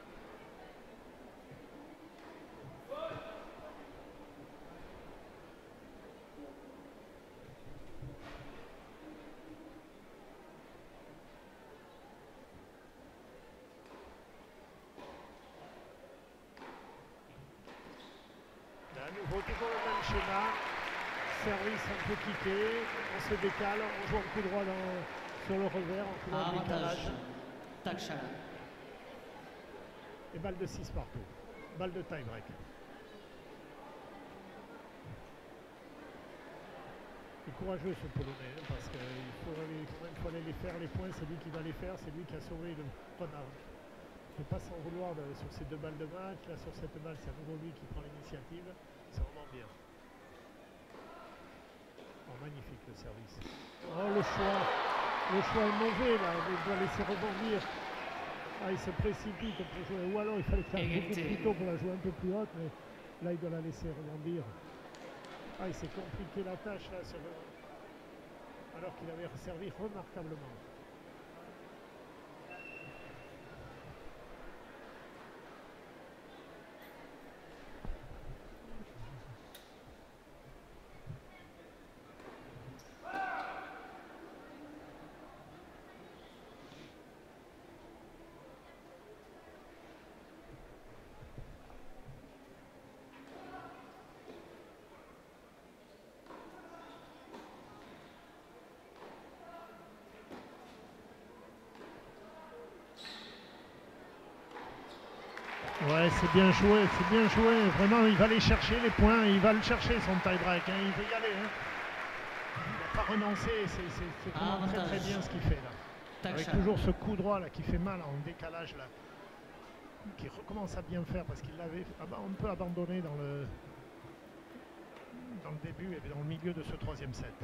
À nouveau, toujours le même schéma. Service un peu quitté, on se décale, on joue un coup droit dans, sur le revers, en coup droit de Avantage. décalage. Takchala. Et balle de six partout. Balle de tie-break. Il est courageux ce Polonais, hein, parce qu'il faut aller, quand même, faut aller les faire, les points, c'est lui qui va les faire, c'est lui qui a sauvé le Ronald. Il ne peut pas s'en vouloir de, sur ces deux balles de match. Là, sur cette balle, c'est à nouveau lui qui prend l'initiative. C'est vraiment bien. Oh, magnifique le service. Oh, le choix. Le choix est mauvais, là. Il doit laisser rebondir. Ah, il se précipite pour jouer. Ou alors, il fallait faire beaucoup Égalité. plus tôt pour la jouer un peu plus haute. Mais là, il doit la laisser rebondir. Ah, il s'est compliqué la tâche, là, sur le... alors qu'il avait servi remarquablement. Ouais, c'est bien joué, c'est bien joué. Vraiment, il va aller chercher les points, il va le chercher son tie-break. Hein. Il veut y aller. Hein. Il n'a pas renoncé, c'est c'est- c'est vraiment très très Avantage. bien ce qu'il fait là. Avec Takchala. toujours ce coup droit là qui fait mal en décalage là. Qui recommence à bien faire parce qu'il l'avait un peu abandonné dans le, dans le début et dans le milieu de ce troisième set.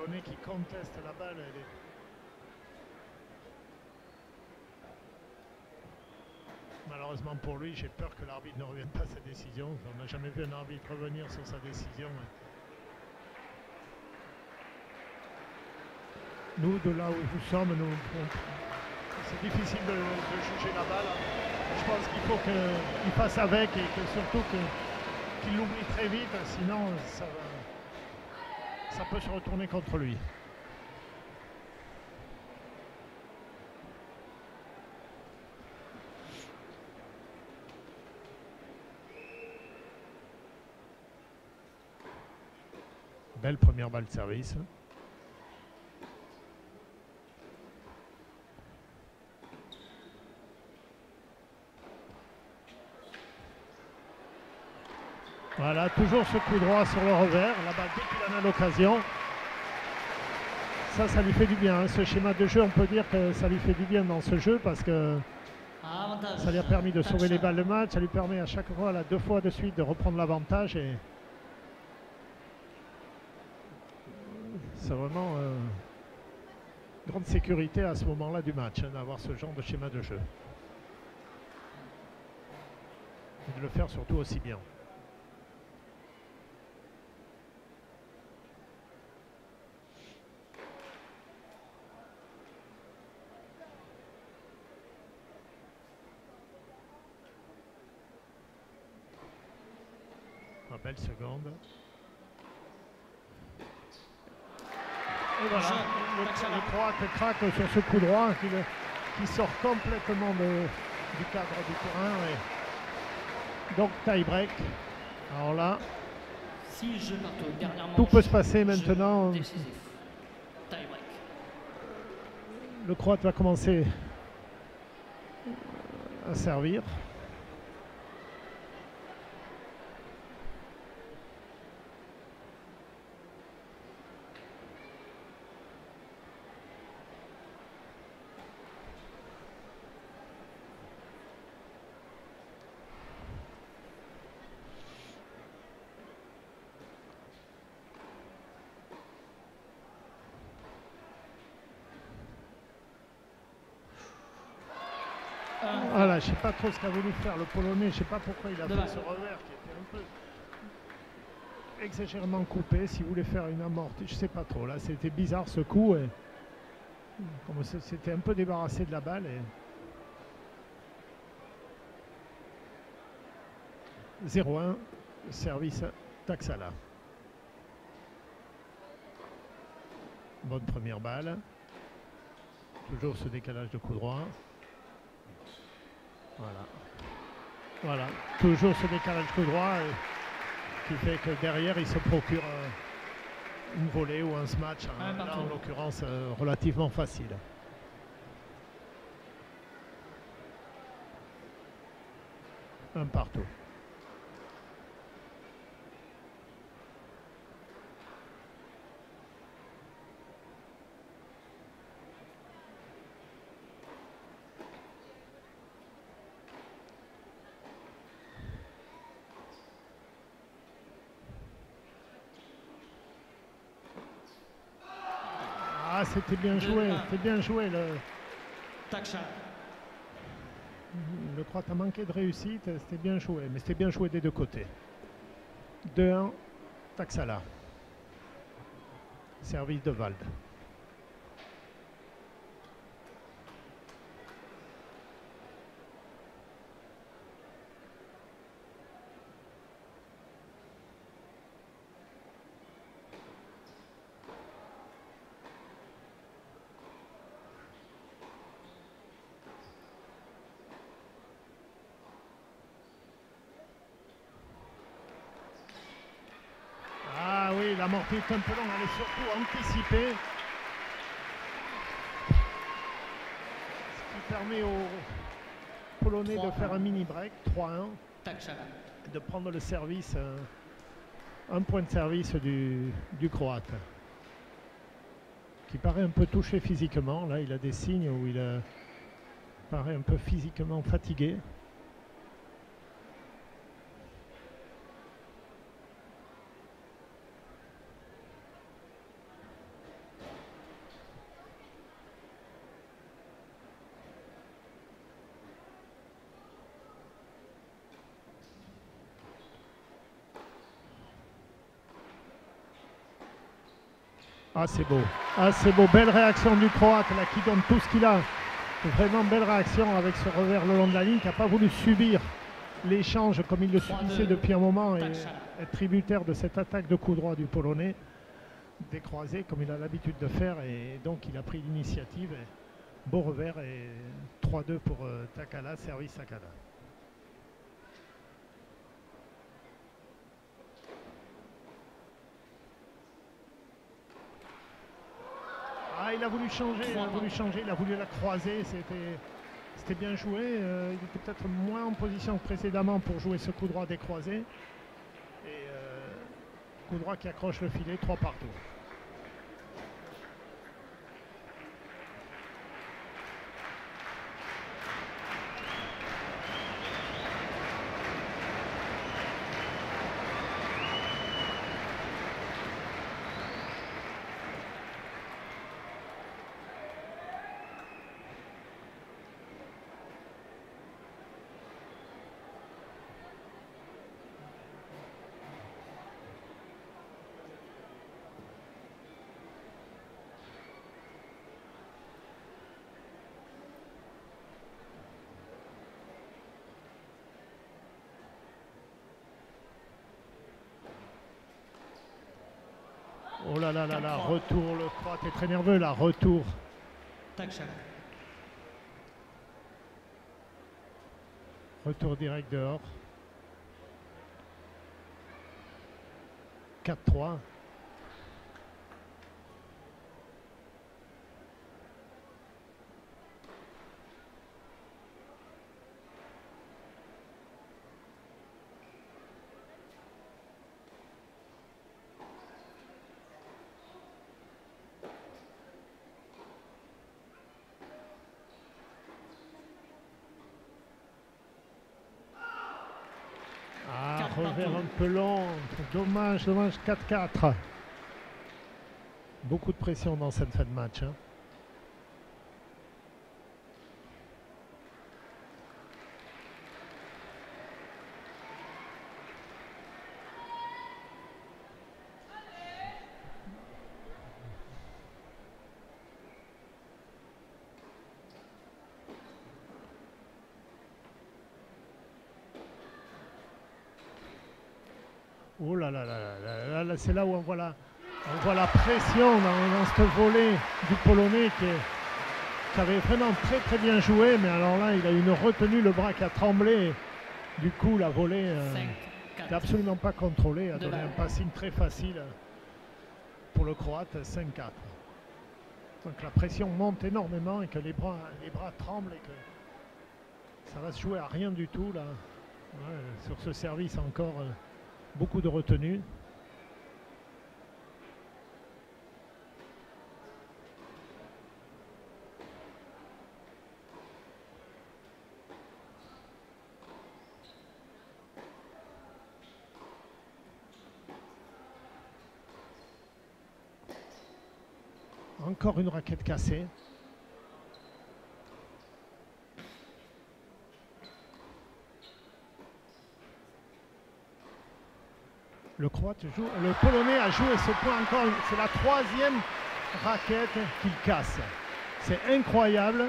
Polonais qui conteste la balle. Elle est... Malheureusement pour lui, j'ai peur que l'arbitre ne revienne pas à sa décision. On n'a jamais vu un arbitre revenir sur sa décision. Nous, de là où nous sommes, nous, c'est difficile de, de juger la balle. Je pense qu'il faut qu'il passe avec et que surtout que, qu'il l'oublie très vite, sinon ça, va, ça peut se retourner contre lui. Belle première balle de service. Voilà, toujours ce coup droit sur le revers. La balle, dès qu'il en a l'occasion, ça, ça lui fait du bien. Hein. Ce schéma de jeu, on peut dire que ça lui fait du bien dans ce jeu parce que Avantage. ça lui a permis de sauver Touchdown. les balles de match. Ça lui permet à chaque fois, là, deux fois de suite, de reprendre l'avantage. Et c'est vraiment euh, grande sécurité à ce moment-là du match, hein, d'avoir ce genre de schéma de jeu. Et de le faire surtout aussi bien. Une belle seconde. Et voilà, le, le Croate craque sur ce coup droit qui, le, qui sort complètement de, du cadre du terrain. Et donc tie break. Alors là, six jeux partout. Dernière tout manche, peut se passer jeu maintenant. décisif. Tie break. Le Croate va commencer à servir. Voilà, je ne sais pas trop ce qu'a voulu faire le Polonais, je ne sais pas pourquoi il a Dommage. fait ce revers qui était un peu exagérément coupé. S'il voulait faire une amortie, je ne sais pas trop. Là, c'était bizarre ce coup. Et comme c'était un peu débarrassé de la balle. Et zéro un, service Taxala. Bonne première balle. Toujours ce décalage de coup droit. Voilà. Voilà. Toujours ce décalage coup droit euh, qui fait que derrière il se procure euh, une volée ou un smash, hein, là en l'occurrence euh, relativement facile. Un partout. Ah, c'était bien joué, c'était bien joué. Le, Taksha. le Croate a manqué de réussite, c'était bien joué, mais c'était bien joué des deux côtés. deux un, Taxala. Service de Vald. Ah oui, l'amorti est un peu long, elle est surtout anticipée. Ce qui permet aux Polonais de faire un mini break, trois un, Takshala. de prendre le service, euh, un point de service du, du Croate. Qui paraît un peu touché physiquement, là il a des signes où il euh, paraît un peu physiquement fatigué. Ah, c'est beau. Ah, c'est beau. Belle réaction du Croate, là, qui donne tout ce qu'il a. Vraiment belle réaction avec ce revers le long de la ligne, qui n'a pas voulu subir l'échange comme il le subissait depuis un moment et être tributaire de cette attaque de coup droit du Polonais, décroisé comme il a l'habitude de faire, et donc il a pris l'initiative. Beau revers et trois deux pour euh, Takala, service Takala. Ah, il a voulu changer, il a voulu changer, il a voulu la croiser, c'était c'était bien joué. Euh, il était peut-être moins en position que précédemment pour jouer ce coup droit décroisé. Et euh, coup droit qui accroche le filet, trois partout. Oh là là là là, retour, le Croate est très nerveux là, retour. Retour direct dehors. quatre trois. Revers un peu long, dommage, dommage, quatre quatre. Beaucoup de pression dans cette fin de match. Hein. Oh là là là là, là, là c'est là où on voit la, on voit la pression dans, dans ce volet du Polonais qui, est, qui avait vraiment très très bien joué, mais alors là il a une retenue, le bras qui a tremblé, du coup la volée euh, n'est absolument pas contrôlée, a donné un passing très facile pour le Croate, cinq quatre. Donc la pression monte énormément et que les bras, les bras tremblent et que ça va se jouer à rien du tout là, ouais, sur ce service encore. Euh, Beaucoup de retenue. Encore une raquette cassée. Le Croate joue, le Polonais a joué ce point encore, c'est la troisième raquette qu'il casse. C'est incroyable.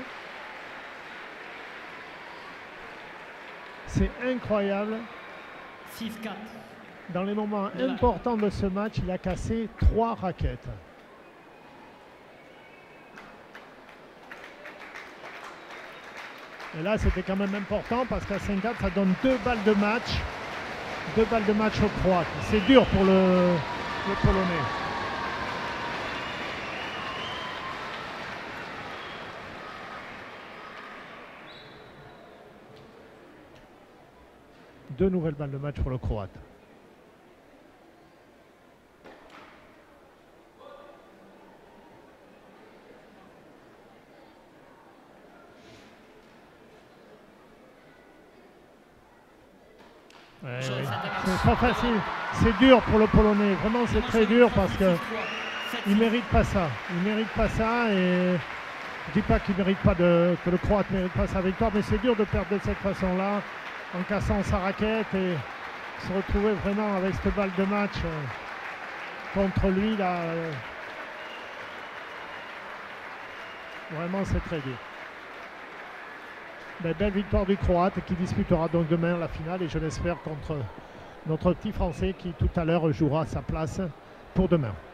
C'est incroyable. six quatre. Dans les moments importants de ce match, il a cassé trois raquettes. Et là, c'était quand même important parce qu'à cinq quatre, ça donne deux balles de match. Deux balles de match au Croate. C'est dur pour le, le Polonais. Deux nouvelles balles de match pour le Croate. Ouais, ouais. C'est pas facile, c'est dur pour le Polonais, vraiment c'est très dur parce que il mérite pas ça, il mérite pas ça et je dis pas qu'il mérite pas de, que le Croate mérite pas sa victoire, mais c'est dur de perdre de cette façon-là en cassant sa raquette et se retrouver vraiment avec cette balle de match euh, contre lui là. Euh, Vraiment, c'est très dur. Mais belle victoire du Croate qui disputera donc demain la finale et je l'espère contre notre petit Français qui tout à l'heure jouera sa place pour demain.